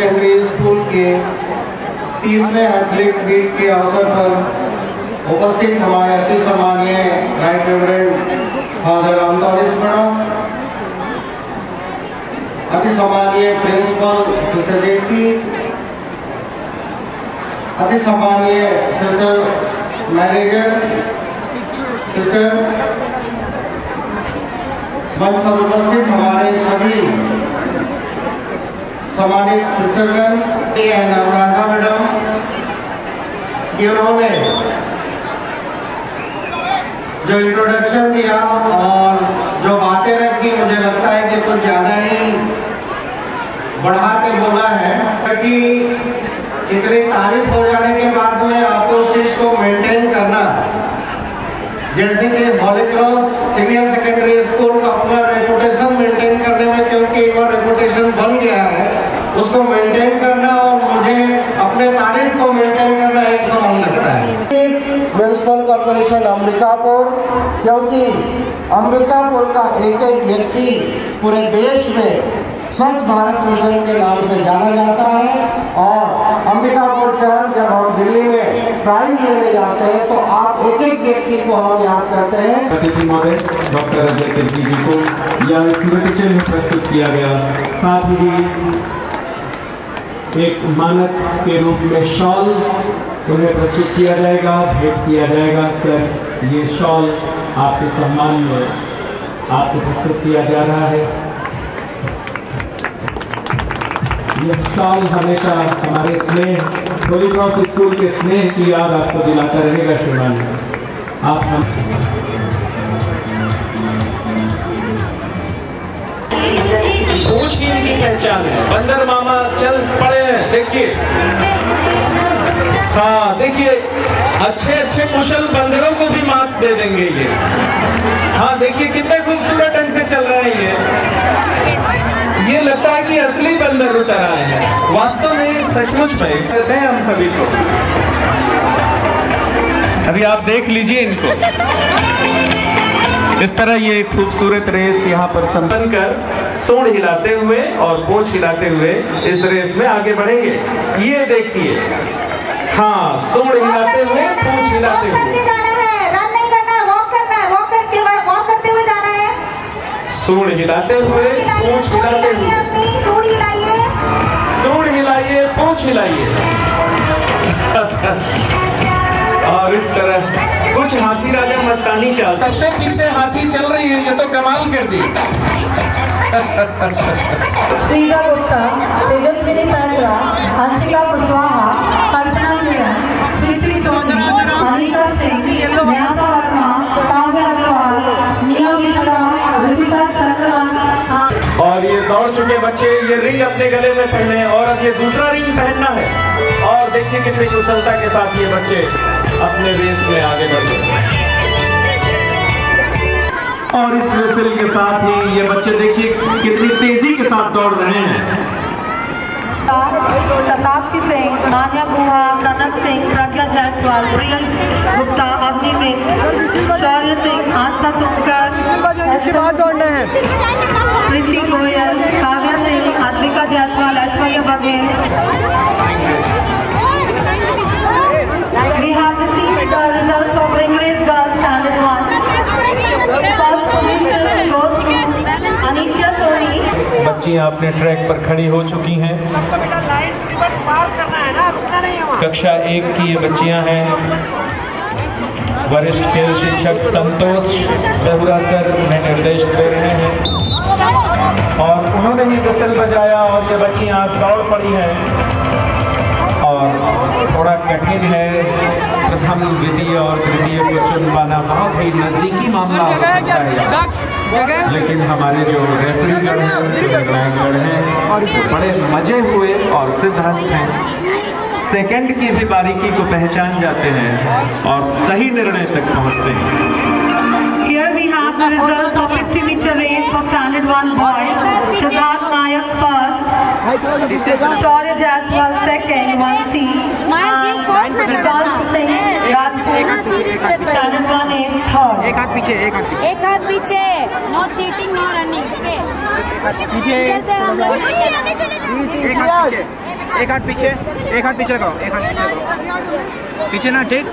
[SPEAKER 4] Secondary school के 30वें एथलीट मीट के अवसर पर उपस्थित हमारे अति सम्मानीय right reverend father Ramdas madam, अति सम्मानीय प्रिंसिपल सिस्टर जेसी, अति सम्मानीय सिस्टर मैनेजर सिस्टर, मंच पर उपस्थित हमारे सभी सम्मानित सिस्टरगण एंड अनुराधा मैडम कि उन्होंने जो इंट्रोडक्शन दिया और जो बातें रखी, मुझे लगता है कि कुछ ज़्यादा ही बढ़ा के बोला है कि इतनी तारीफ हो जाने के बाद में आपको उस चीज़ को मेंटेन करना, जैसे कि Holy Cross Senior Secondary School का अपना रेपुटेशन मेंटेन करने में, क्योंकि एक बार रेपुटेशन बन गया है, उसको मेंटेन करना और मुझे अपने तारीफ को मेंटेन करना एक समान लगता है। म्यूनिसिपल कॉर्पोरेशन अंबिकापुर, क्योंकि अंबिकापुर का एक एक व्यक्ति पूरे देश में स्वच्छ भारत मिशन के नाम से जाना जाता है, और अंबिकापुर शहर जब हम दिल्ली में प्राइज लेने जाते हैं तो आप एक एक व्यक्ति को हम याद करते हैं।
[SPEAKER 1] अतिथि महोदय डॉक्टर अजय तिर्की जी को यह स्मृति चिन्ह प्रस्तुत किया गया, साथ ही एक मानक के रूप में शॉल उन्हें प्रस्तुत किया जाएगा, भेंट किया जाएगा। सर, ये शॉल आपके सम्मान में आपको प्रस्तुत किया जा रहा है। यह शॉल हमेशा हमारे स्नेह, होली क्रॉस स्कूल के स्नेह की याद आपको दिलाता रहेगा। श्रीमान आप हम पूछ की इनकी पहचान है। बंदर मामा चल पड़े हैं, देखिए। हाँ देखिए, अच्छे अच्छे कुशल बंदरों को भी मात दे देंगे ये। हाँ देखिए कितने खूबसूरत ढंग से चल रहे हैं ये लगता है कि असली बंदर उतर आए हैं। वास्तव में सचमुच में करते हैं हम सभी को। अभी आप देख लीजिए इनको, इस तरह ये खूबसूरत रेस यहाँ पर संपन्न कर सूंड हिलाते हुए और पूंछ हिलाते हुए इस रेस में आगे बढ़ेंगे। ये देखिए, हाँ सूंड हिलाते हुए पूंछ हिलाते हुए, सूंड हिलाते हुए पूंछ हिलाते हुए, सूंड हिलाइए पूंछ हिलाइए। और इस तरह कुछ हाथी राजा मस्तानी चाल। सबसे पीछे हाथी चल रही है, ये तो कमाल कर दी।
[SPEAKER 2] श्रीजा गुप्ता, तेजस्विनी पैटरा, हंसिका कुशवाहा, कल्पना किरण, सृष्टि सोनी, अनिता सिंह, न्यासा वर्मा, काव्या अग्रवाल, निया मिश्रा, विदिशा चंद्रकांत।
[SPEAKER 1] और ये दौड़ चुके बच्चे ये रिंग अपने गले में पहने और अब ये दूसरा रिंग पहनना है। और देखिए कितनी कुशलता के साथ ये बच्चे अपने रेस में आगे बढ़ गए। और इस रेसल के साथ ही ये बच्चे देखिए कितनी तेजी के साथ दौड़ रहे हैं।
[SPEAKER 2] शताब्दी सिंह, मान्या गुहा, कनक सिंह, प्रज्ञा जायसवाल, प्रियम गुप्ता, अवनी मिश्र, शौर्य सिंह, आस्था सुखकर, इसके बाद दौड़ना है प्रीति Goyal, Kavya Singh, आत्मिका Jaiswal, Aishwarya Baghel. We have received the results of ring race girls standard 1. First position goes to Anisha Soni.
[SPEAKER 1] बच्चियां अपने ट्रैक पर खड़ी हो चुकी हैं। कक्षा 1 की ये बच्चियां हैं। वरिष्ठ खेल शिक्षक संतोष बेहुरा सर उन्हें निर्देश दे रहे हैं और उन्होंने ही विसल बजाया और ये बच्चियां दौड़ पड़ी हैं। और थोड़ा कठिन है प्रथम द्वितीय और तृतीय को चुन पाना, बहुत ही नजदीकी मामला हो सकता है। लेकिन हमारे जो रेफरीगण हैं, जो निर्णायकगण हैं, बड़े मजे हुए और सिद्धहस्त हैं। सेकंड की भी बारीकी को पहचान जाते हैं और सही निर्णय तक पहुंचते हैं।
[SPEAKER 2] Here we have the results of 50-meter race for Standard 1 boys. Siddharth Nayak first, Shaurya Jaiswal second, 1C, and Vikas Singh Rajput, Standard 1A third.
[SPEAKER 7] एक हाथ पीछे, एक हाथ पीछे,
[SPEAKER 8] एक हाथ पीछे, no cheating no running. Okay, इधर से हम लोग
[SPEAKER 7] एक हाथ पीछे।
[SPEAKER 6] एक हाथ पीछे लगाओ, एक हाथ पीछे लगाओ, पीछे ना, ठीक।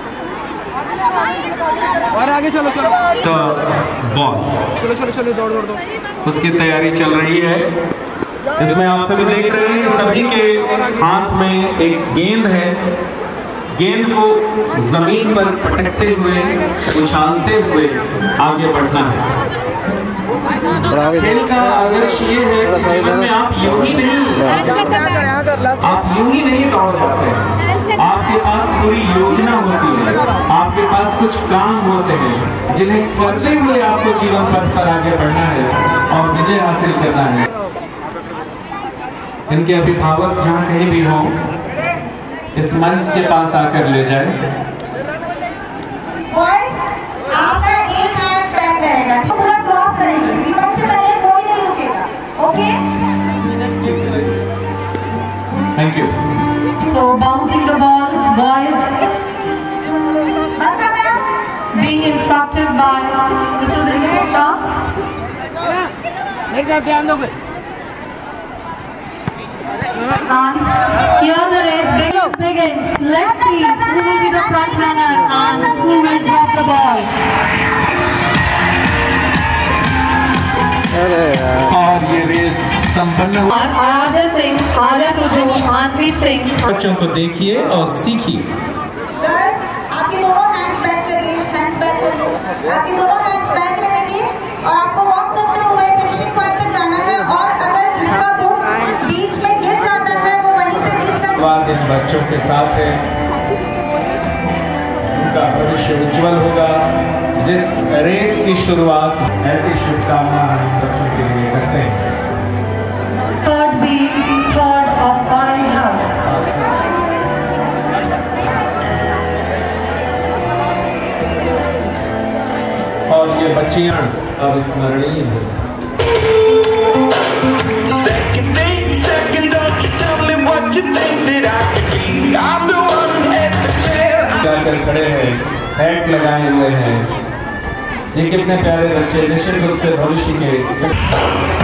[SPEAKER 6] और आगे चलो
[SPEAKER 1] तो बॉल
[SPEAKER 6] चलो दौड़
[SPEAKER 1] उसकी तैयारी चल रही है। इसमें आप सभी देख रहे हैं सभी के हाथ में एक गेंद है। गेंद को जमीन पर पटकते हुए उछालते हुए आगे बढ़ना है। खेल का आदर्श ये है कि जीवन में आप यूं ही नहीं दौड़ जाते हैं। आपके पास पूरी योजना होती है, आपके पास कुछ काम होते हैं जिन्हें करते हुए आपको जीवन पथ पर आगे बढ़ना है और विजय हासिल करना है। इनके अभिभावक जहाँ कहीं भी हों, इस मंच के पास आकर ले जाए।
[SPEAKER 2] आपका एक हैंड बैक रहेगा, पूरा क्रॉस करेंगे, विकेट से पहले कोई नहीं रुकेगा, okay?
[SPEAKER 1] Thank you.
[SPEAKER 2] So bouncing the ball, boys, being instructed by Mrs. Indra.
[SPEAKER 6] मेरी तरफ ध्यान दो।
[SPEAKER 2] And here the race begins. Let's see who will be the front runner and who will drop the ball.
[SPEAKER 1] और ये रेस संपन्न हुआ।
[SPEAKER 2] आराध्या सिंह, आर्या कुजू, मानवी सिंह।
[SPEAKER 1] बच्चों को देखिए और सीखिए।
[SPEAKER 8] आपके दोनों हैंड्स बैक करिए, आपके दोनों हैंड्स बैक रहेंगे और आपको वॉक करते हुए फिनिशिंग पॉइंट तक जाना है। और अगर जिसका बुक बीच में गिर जाता है वो वहीं से डिस्कनेक्ट।
[SPEAKER 1] इन बच्चों के साथ है, उनका भविष्य उज्जवल होगा। जिस रेस की शुरुआत ऐसी शुभकामना हम बच्चों के लिए करते हैं।
[SPEAKER 2] Third B, third of Orange House.
[SPEAKER 1] और ये बच्चियां अविस्मरणीय हैं। खड़े हैं, हैट लगाए हुए हैं। ये कितने प्यारे बच्चे, निश्चित रूप से भविष्य के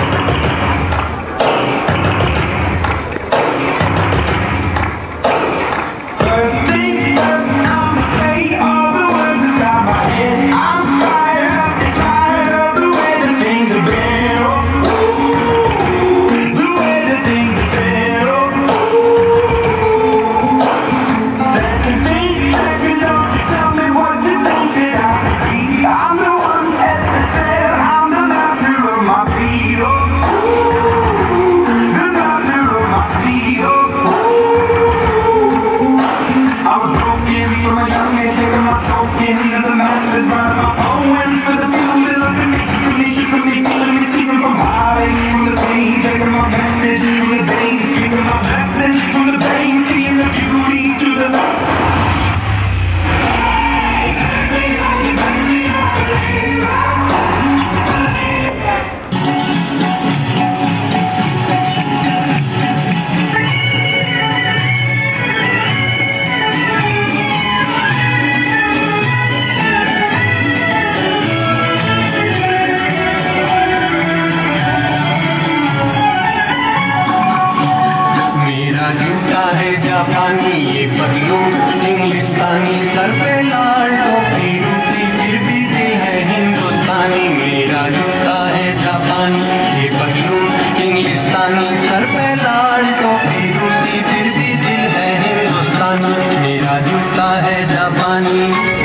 [SPEAKER 9] जापानी ये पगलू इंग्लिस्तानी, सर पे लाल टोपी रूसी, फिर भी दिल है हिंदुस्तानी। मेरा जूता है जापानी ये पगलू इंग्लिस्तानी, सर पे लाल टोपी रूसी, फिर भी दिल है हिंदुस्तानी। मेरा जूता है जापानी।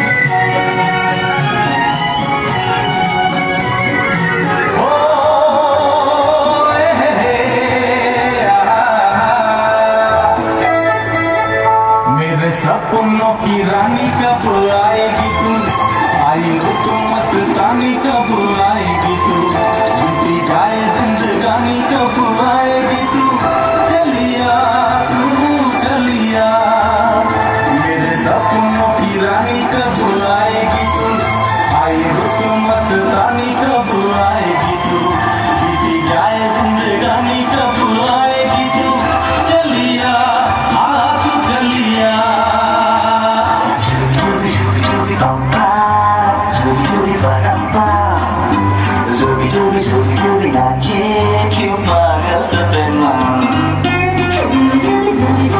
[SPEAKER 10] सपनों की रानी कब आएगी तू, आई हो तुम मस्तानी कब आएगी तू, बीती जाए जिंदगानी कब आएगी तू, चलिया तू चलिया। मेरे सपनों की रानी कब आएगी तू, आई हो तुम मस्तानी कब आएगी तू, बीती जाए जिंदगानी कब आएगी तू, चलिया आ तू चलिया।
[SPEAKER 9] Magic, you brought us to the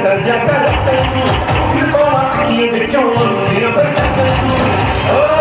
[SPEAKER 11] डर जाता रहता हूँ फिर कौन आँखियों बिचों फिर बरसाता हूँ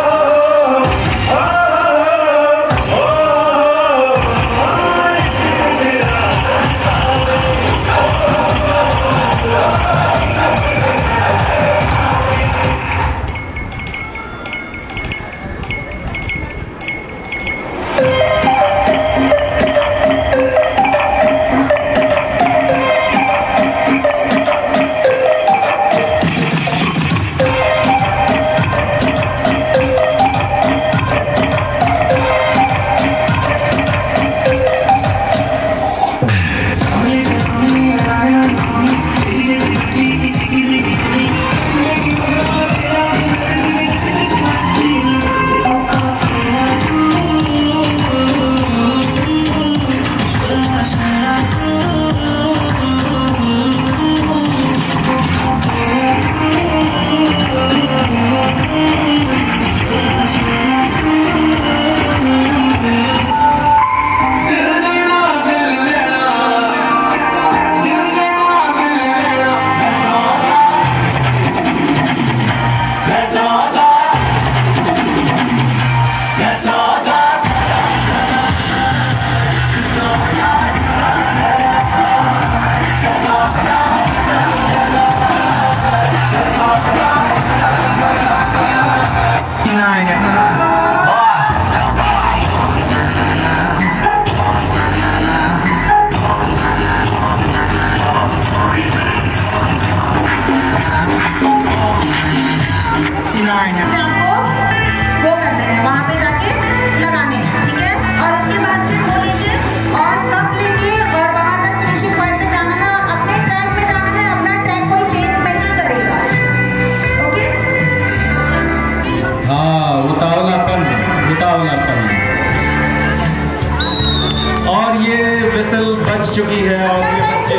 [SPEAKER 1] और ये विसल बज चुकी है और ये बच्चे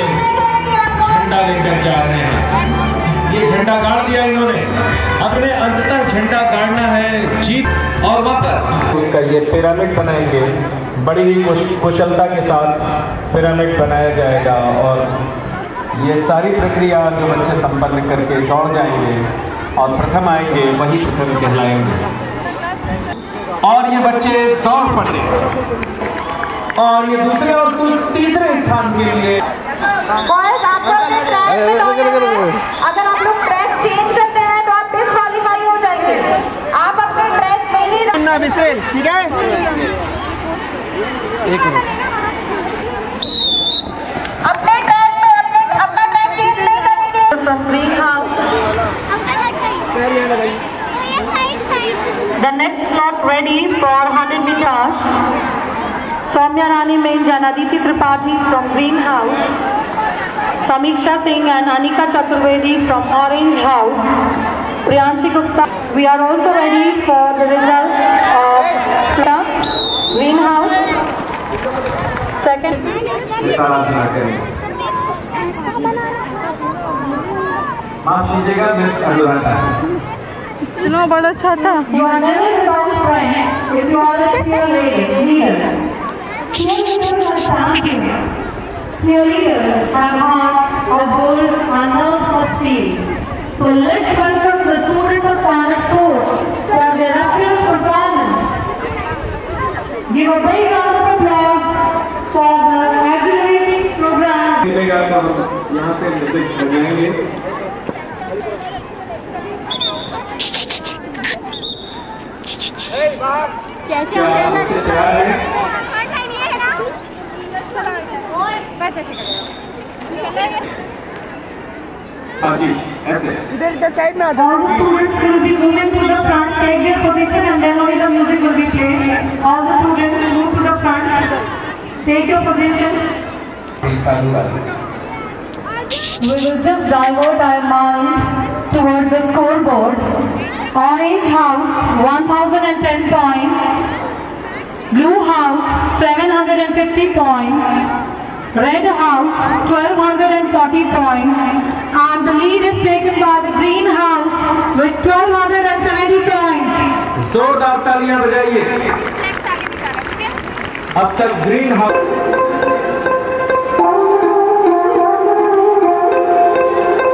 [SPEAKER 1] झंडा लेकर जा रहे हैं। ये झंडा गाड़ दिया इन्होंने, अपने अंततः झंडा गाड़ना है जीत और वापस। उसका ये पिरामिड बनाएंगे, बड़ी ही कुशलता के साथ पिरामिड बनाया जाएगा और ये सारी प्रक्रिया जो बच्चे संपन्न करके दौड़ जाएंगे और प्रथम आएंगे वही प्रथम कहलाएंगे। और ये बच्चे दौड़ पड़े और ये दूसरे और तीसरे स्थान के लिए
[SPEAKER 12] अगर आप लोग ट्रैक चेंज करते हैं तो आप डिस्क्वालीफाई हो जाएंगे। आप अपने ट्रैक में ही रहना विशेष, ठीक है? एक मिनट, अपने ट्रैक में अपना ट्रैक चेंज नहीं करेंगे। From green house the next slot ready for 100 meters. Soumya Rani Main and Aditi Tripathi from Green House. Samiksha Singh and Anika Chaturvedi from Orange House. Priyanshi Gupta. We are also ready for the results of Green House. Second.
[SPEAKER 1] माफ कीजिएगा, मिस अनुराधा।
[SPEAKER 7] चुनाव बड़ा अच्छा था।
[SPEAKER 2] Cheerleaders have hearts of gold and nerves of steel. So let's welcome the students of Standard 4 for their rapturous performance. Give a big round of applause for the exhilarating program.
[SPEAKER 1] यहाँ पे नृत्य सजाएंगे।
[SPEAKER 12] जैसे अम्ब्रेला बस ऐसे
[SPEAKER 2] इधर साइड में आ जाओ। All the students will be moving to the front, take their position and then only the music will be played. All the students will move to the front, take your position. We will just divert our mind towards the scoreboard. Orange House 1010 points, Blue House 750 points, Red House 1240 points, and the lead is taken by the Green House with 1270 points.
[SPEAKER 1] जोरदार तालियां बजाइए। अब तक green house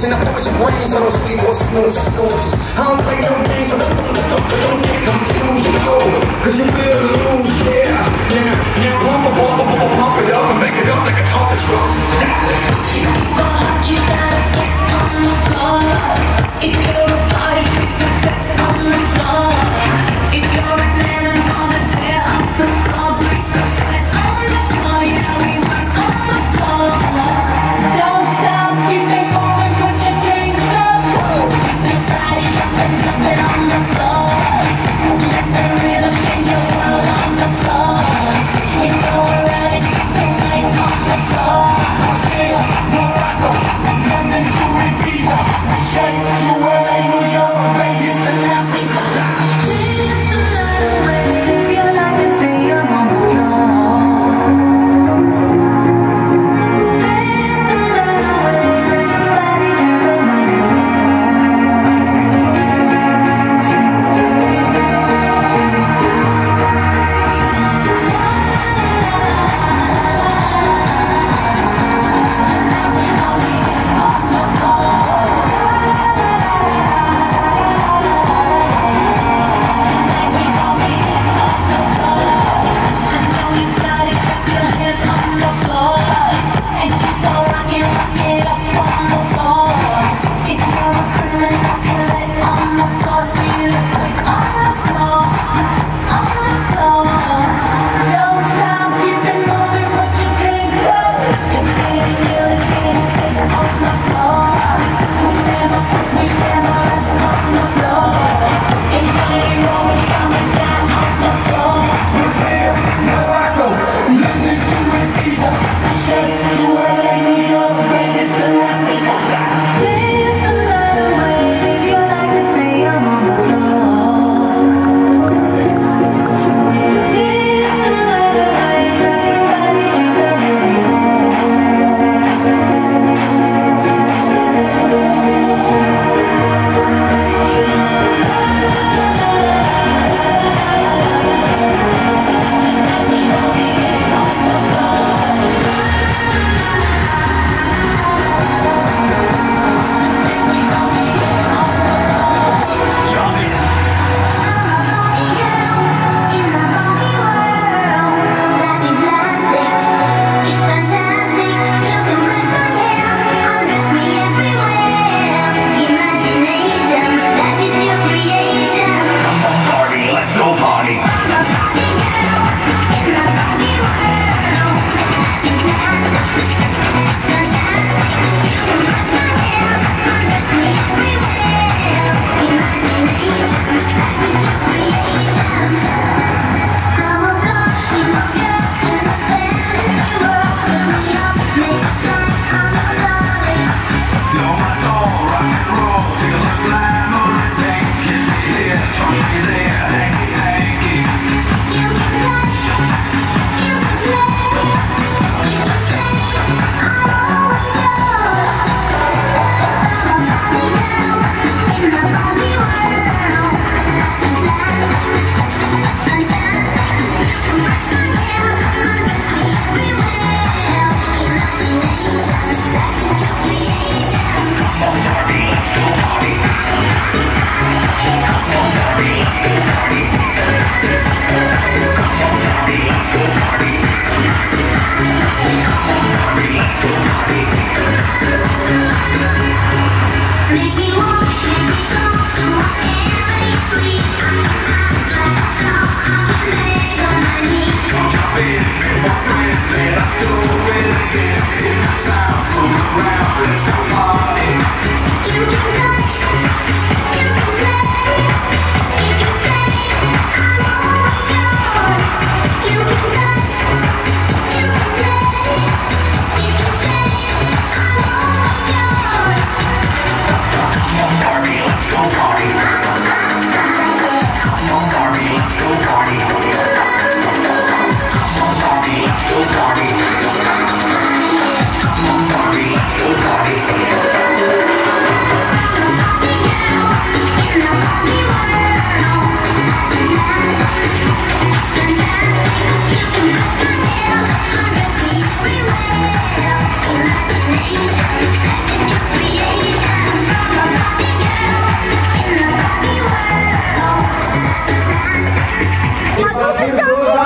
[SPEAKER 13] and I fuck with your brains, I don't sleep or snooze. I don't play no games, but don't get confused, no. Cause you will lose, yeah. Now pump it up and make it up like a Tonka truck.
[SPEAKER 14] Go hard, you gotta get on the floor. If you're a party, people step on the floor. If you're an animal, then tear up the floor. Break the sweat on the floor, yeah, we work on the floor. Don't stop, keep it going, put your drinks up. Keep your body up and jump it on the floor. Let the rhythm change your world.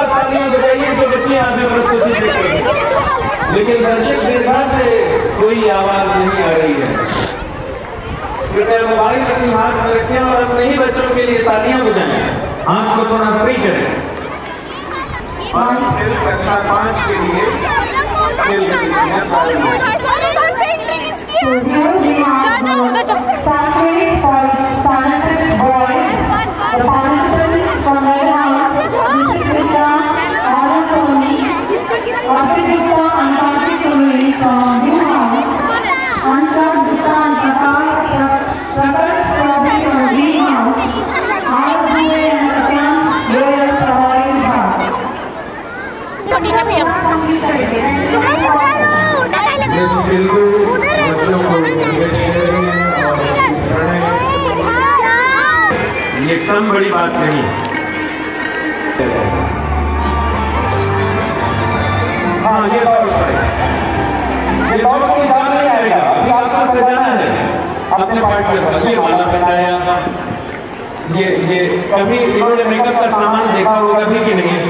[SPEAKER 1] जोरदार तालियां बजाइए जो बच्चे यहाँ पे प्रस्तुति देखेंगे। लेकिन दर्शक दीर्घा से कोई आवाज नहीं आ रही है। कृपया मोबाइल अपनी हाथ में रखें और अपने ही बच्चों के लिए तालियां बजाएं। हाथ को थोड़ा फ्री करें। कक्षा 5 के लिए खेल ये कम बड़ी बात नहीं है। हाँ, ये दौड़ पड़ेगा। ये दौड़ कोई बात नहीं आएगा। अभी आपको सजाना है अपने पार्टनर पर। ये माला पहनाया, ये कभी इन्होंने मेकअप का सामान देखा होगा भी कि नहीं?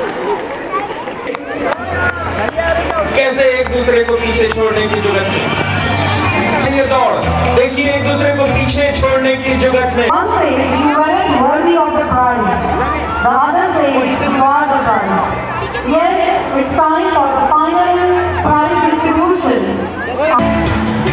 [SPEAKER 1] कैसे एक दूसरे को पीछे छोड़ने की जरूरत है। ये दौड़ देखिए, एक दूसरे को पीछे छोड़ने की जरूरत नहीं।
[SPEAKER 12] One says you weren't worthy of the prize. The other says you are the prize. Yes, it's time for the final prize distribution.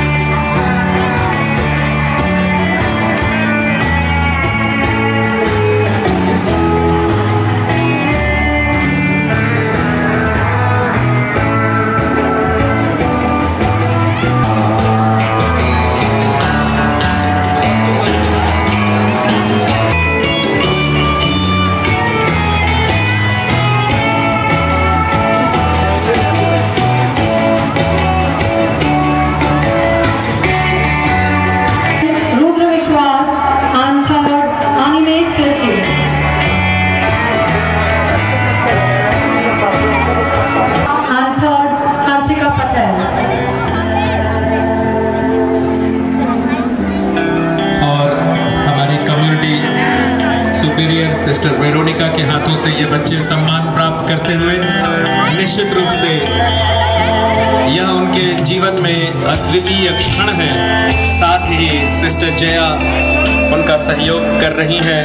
[SPEAKER 1] Sister Veronica के हाथों से ये बच्चे सम्मान प्राप्त करते हुए निश्चित रूप से यह उनके जीवन में अद्वितीय क्षण है। साथ ही सिस्टर जया उनका सहयोग कर रही हैं।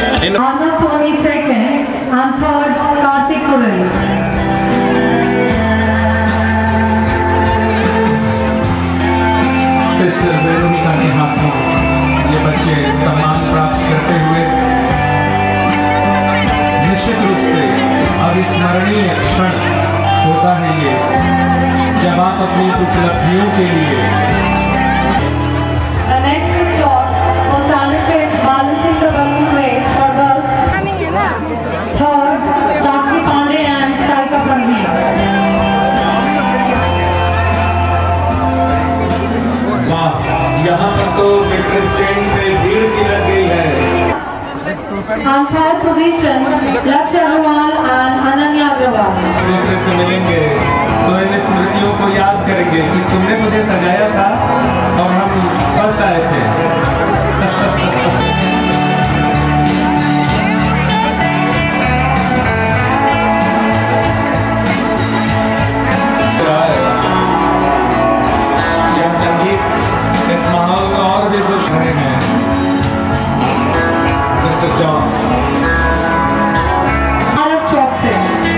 [SPEAKER 1] सिस्टर वेरोनिका के हाथों ये बच्चे सम्मान प्राप्त करते हुए निश्चित रूप से अविस्मरणीय क्षण होता है ये, जब आप अपनी उपलब्धियों के लिए वाह, यहाँ पर तो मेट्रो स्टैंड पे भीड़ सी लग गई है।
[SPEAKER 12] On third position, Lakshya Agarwal and Ananya Agarwal.
[SPEAKER 1] दूसरे से मिलेंगे तो इन स्मृतियों को याद करेंगे कि तुमने मुझे सजाया था और हम फर्स्ट आए थे। यह संगीत इस माहौल को और भी खुश रहे हैं।
[SPEAKER 12] Arab Chowk.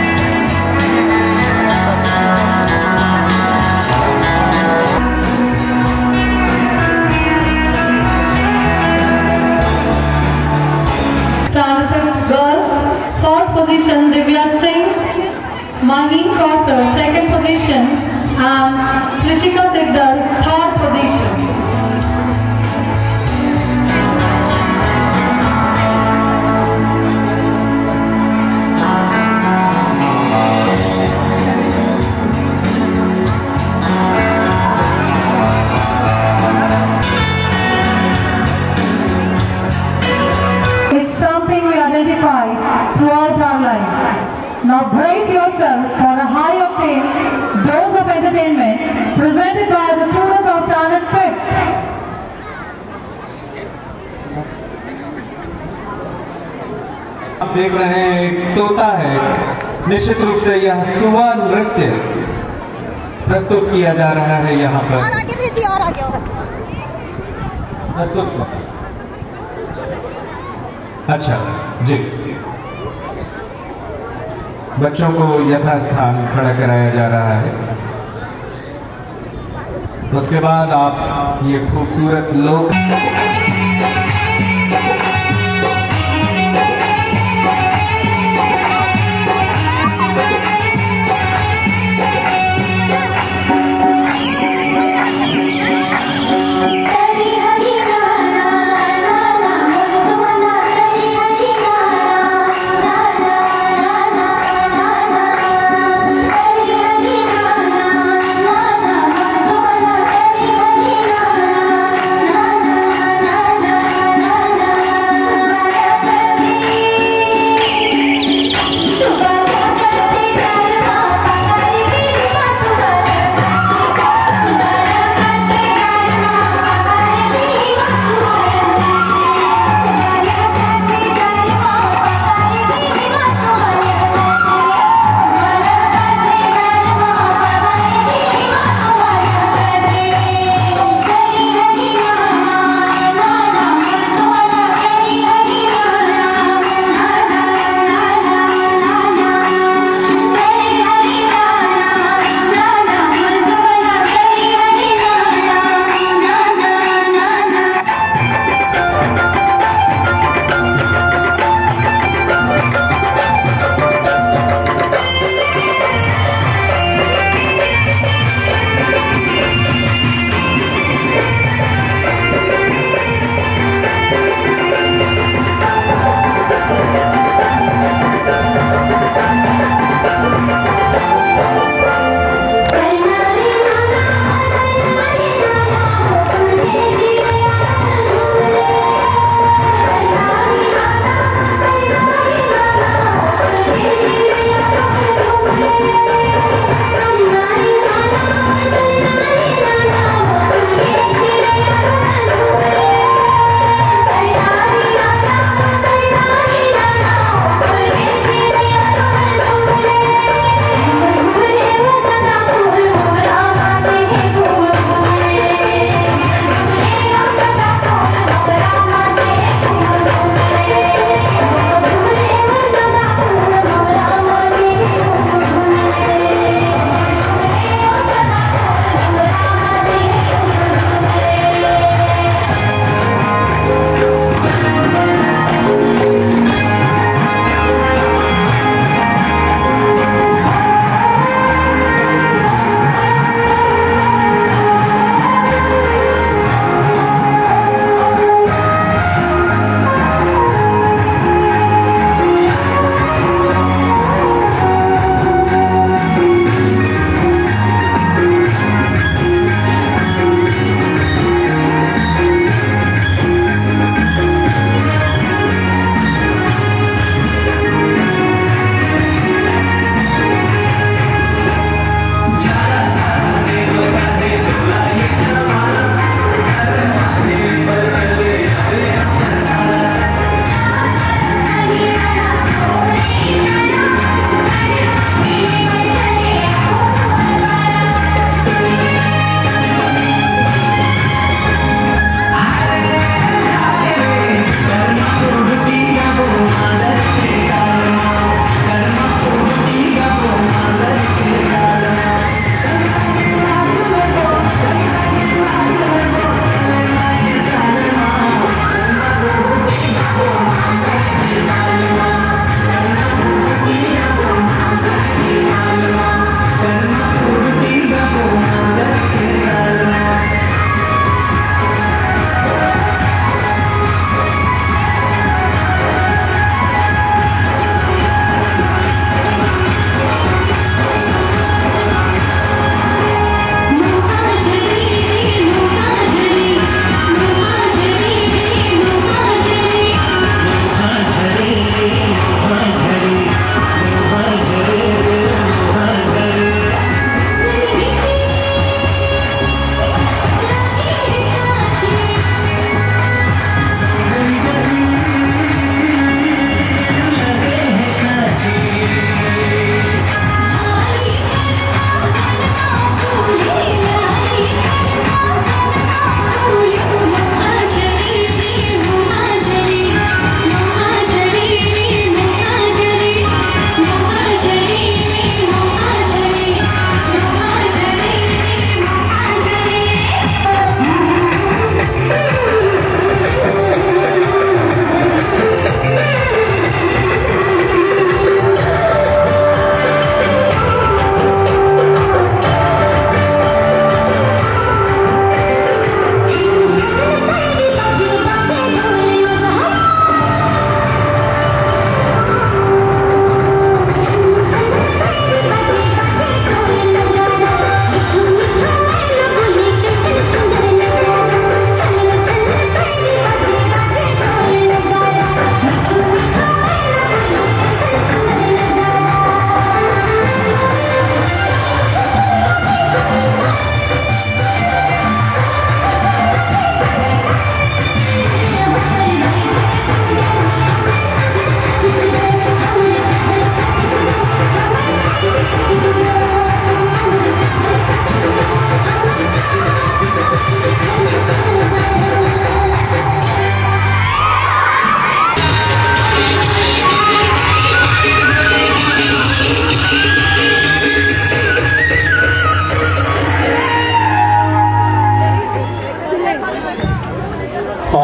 [SPEAKER 12] Girls, fourth position Divya Singh, Maheen Crosser, second position, and Trishika Sigdal, third position. Throughout our lives. Now brace yourself for a high-octane dose of entertainment presented by the students of Standard 5th.
[SPEAKER 1] आप देख रहे हैं एक तोता है निश्चित रूप से यह सुवा नृत्य प्रस्तुत किया जा रहा है यहाँ पर।
[SPEAKER 8] और आगे भेजिए, और आगे और
[SPEAKER 1] प्रस्तुत। अच्छा जी, बच्चों को यथास्थान खड़ा कराया जा रहा है। उसके बाद आप ये खूबसूरत लोक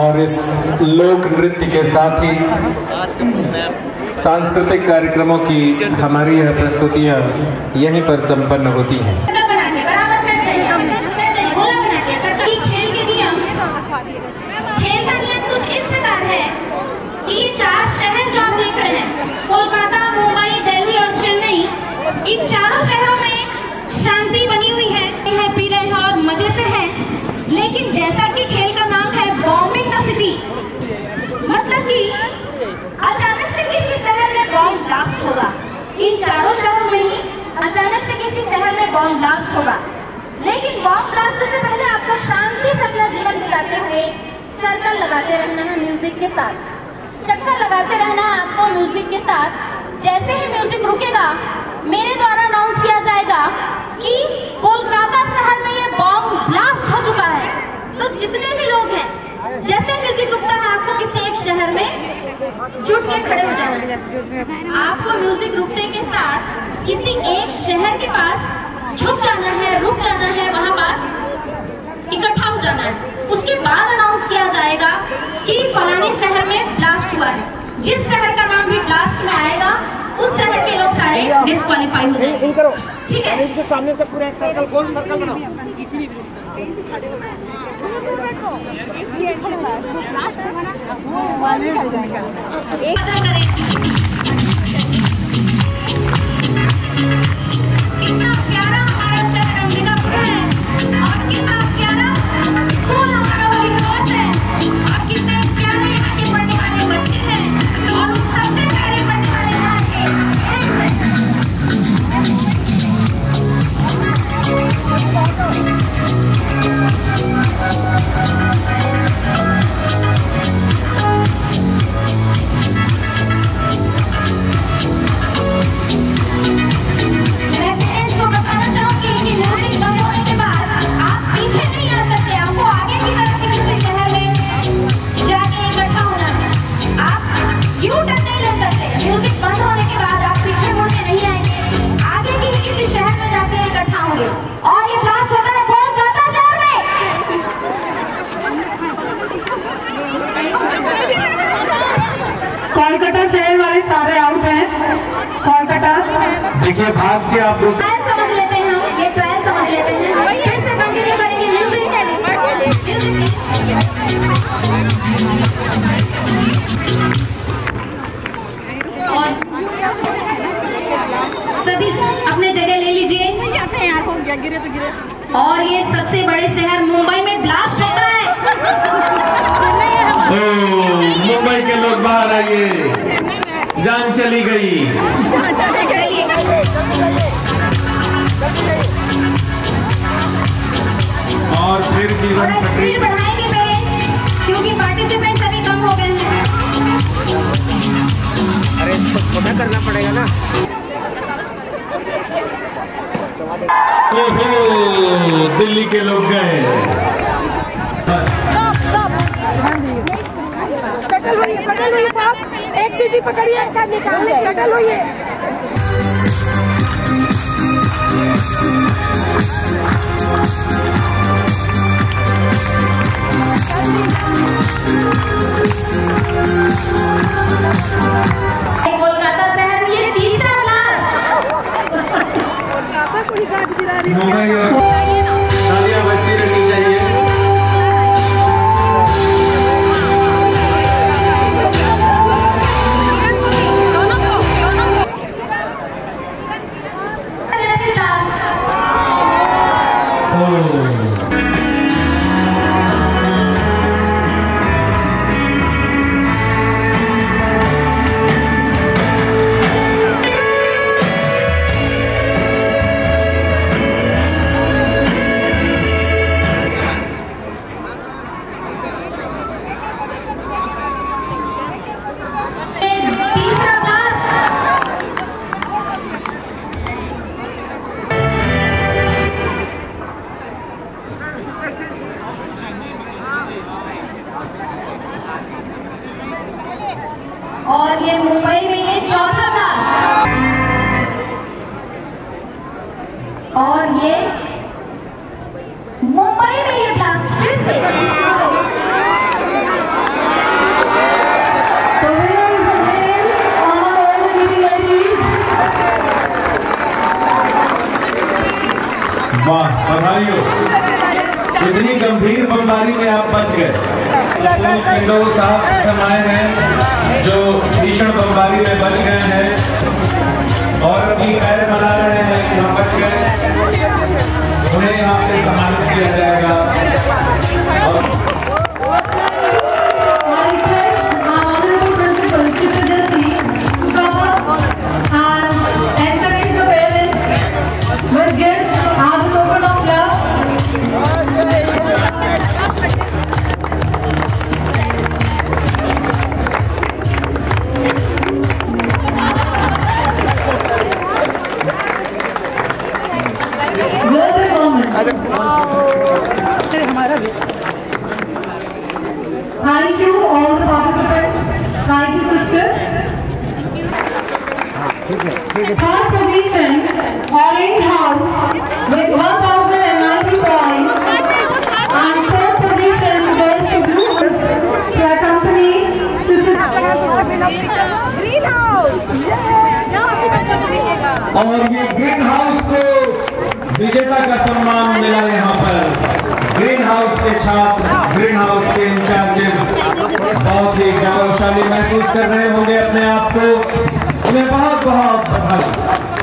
[SPEAKER 1] और इस लोक नृत्य के साथ ही सांस्कृतिक कार्यक्रमों की हमारी यह प्रस्तुतियां यहीं पर संपन्न होती हैं।
[SPEAKER 15] खेल का नियम कुछ इस प्रकार है कि 4 शहर जो आप देख रहे हैं, कोलकाता, मुंबई, दिल्ली और चेन्नई, इन चारों शहरों में शांति बनी हुई है, पी रहे हैं और मजे से हैं। लेकिन जैसा कि खेल का नाम है बॉम्बिंग द सिटी, मतलब कि अचानक से किसी शहर में बॉम्ब ब्लास्ट होगा। इन चारों शहरों में ही अचानक से किसी शहर में बॉम्ब ब्लास्ट होगा। लेकिन बॉम्ब ब्लास्ट से पहले आपको शांति से अपना जीवन बिताते हुए सर्कल लगाते रहना है म्यूजिक के साथ, चक्कर लगाते रहना है आपको म्यूजिक के साथ। जैसे ही म्यूजिक रुकेगा, मेरे द्वारा अनाउंस किया जाएगा कि कोलकाता शहर में ये बॉम्ब ब्लास्ट हो चुका है। तो जितने भी लोग हैं, जैसे म्यूजिक रुकता है आपको किसी एक शहर में जुट के खड़े हो जाना है। आपको म्यूजिक रुकने के साथ किसी एक शहर के पास झुक जाना है, रुक जाना है, वहां पास इकट्ठा हो जाना है। उसके बाद अनाउंस किया जाएगा कि फलाने शहर में ब्लास्ट हुआ है। जिस शहर का नाम भी ब्लास्ट में आएगा, उस शहर के लोग सारे डिस्क्वालीफाई हो जाएंगे। ठीक है,
[SPEAKER 6] इसके सामने से पूरा सर्कल गोल सर्कल बनाओ।
[SPEAKER 15] किसी भी कितना प्यारा हमारा शहर अंबिकापुर है और कितना प्यारा स्कूल हमारा होली क्रॉस है और कितने प्यारे यहाँ के पढ़ने वाले बच्चे हैं और उस सबसे प्यारे पढ़ने वाले यहाँ कोलकाता शहर वाले सारे आउट हैं। कोलकाता
[SPEAKER 1] देखिए भाग के आप
[SPEAKER 15] ट्रायल समझ लेते हैं, हम ये ट्रायल समझ लेते हैं। फिर से कंटिन्यू करेंगे म्यूजिक। और सभी अपने जगह ले लीजिए। और ये सबसे बड़े शहर मुंबई में ब्लास्ट होता है।
[SPEAKER 1] मुंबई के लोग बाहर आइए, जान चली गई। और फिर जीवन
[SPEAKER 15] स्पीड बढ़ाएंगे पेरेंट्स, क्योंकि पार्टिसिपेंट अभी कम हो गए हैं।
[SPEAKER 6] अरे इसको छोटा करना पड़ेगा ना।
[SPEAKER 1] ओहो, दिल्ली के लोग गए।
[SPEAKER 7] सटल होइए पास, एक सीटी पकड़िए, सटल होइए।
[SPEAKER 15] कोलकाता शहर में ये तीसरा ब्लास्ट।
[SPEAKER 1] मुंबई और तालियां बजती रहनी चाहिए। वाह, बधाई हो। इतनी गंभीर बमबारी में आप बच गए। किंडो साहब हम आए हैं जो भीषण बमबारी में बच गए हैं और अभी खैर मना रहे हैं कि हम बच गए। उन्हें यहाँ से सम्मानित किया जाएगा।
[SPEAKER 2] Thank you all the participants. Thank you sister. Third position, Orange House with 1090 points, and fourth position goes to Blue House to accompany Green House.
[SPEAKER 1] और ये ग्रीन हाउस को विजेता का सम्मान मिला यहाँ पर। ग्रीन हाउस के छात्र, ग्रीन हाउस के इंचार्जेस बहुत ही गौरवशाली महसूस कर रहे होंगे अपने आप को। उन्हें बहुत बहुत बधाई।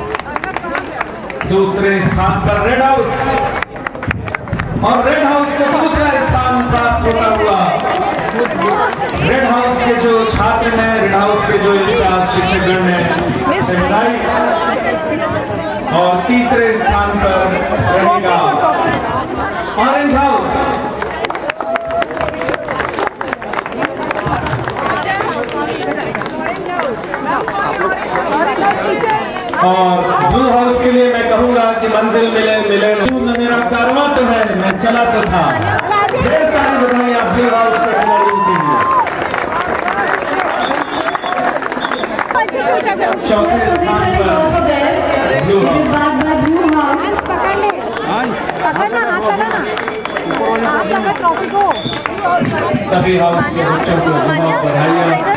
[SPEAKER 1] दूसरे स्थान पर रेड हाउस, और रेड हाउस को दूसरा स्थान प्राप्त होता हुआ रेड हाउस के जो छात्र हैं, रेड हाउस के जो इंचार्ज शिक्षकगण हैं, बधाई। और तीसरे स्थान पर रहेगा ऑरेंज हाउस। और ब्लू हाउस के लिए मैं कहूंगा कि मंजिल मिले मिले मेरा कारवां तो है, मैं चला तो था। ढेर सारी बधाइयां ब्लू हाउस के खिलाड़ियों के लिए। चौथे स्थान पर ब्लू हाउस।
[SPEAKER 7] पकड़ना, हाथ लगाना, हाथ लगा ट्रॉफी को।
[SPEAKER 1] सभी हाउस के बच्चों को बहुत बधाइयां।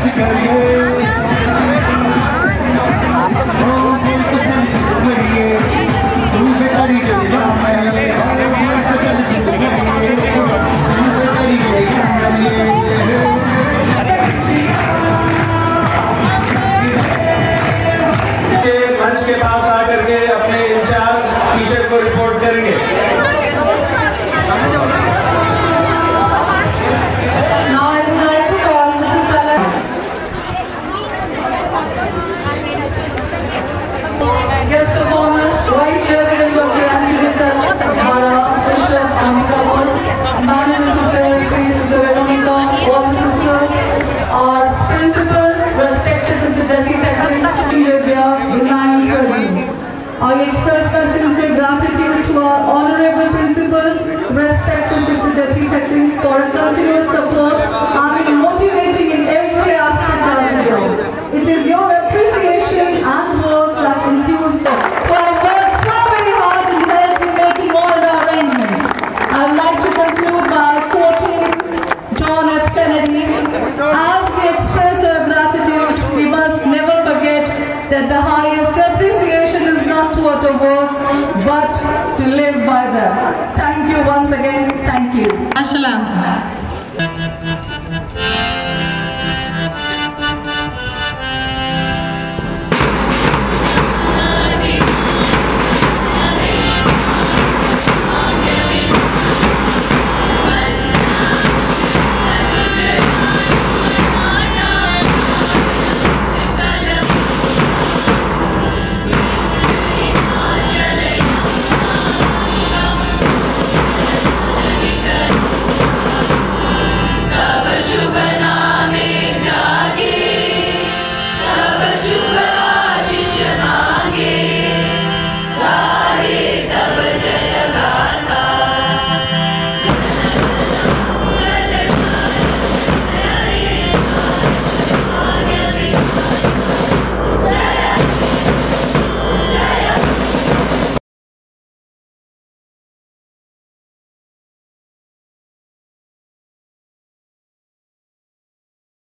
[SPEAKER 1] मंच के पास आकर के अपने इंचार्ज टीचर को रिपोर्ट करेंगे।
[SPEAKER 2] Guest of honor, Vice President of the Anti-Visa, Mara, Sister Amika Bol, Madam Sister, Sister Veronica, all the sisters, our principal, respected Sister Jessie Technic, benign presence. I express my sincere gratitude to our honorable principal, respected Sister Jessie Technic, for her continuous support and in motivating in every aspect of the year. It is your appreciation and words that infuse them. For I worked so very hard in helping making all the arrangements. I would like to conclude by quoting John F. Kennedy. As we express our gratitude, we must never forget that the highest appreciation is not to utter words, but to live by them. Thank you once again. Thank you. National Anthem.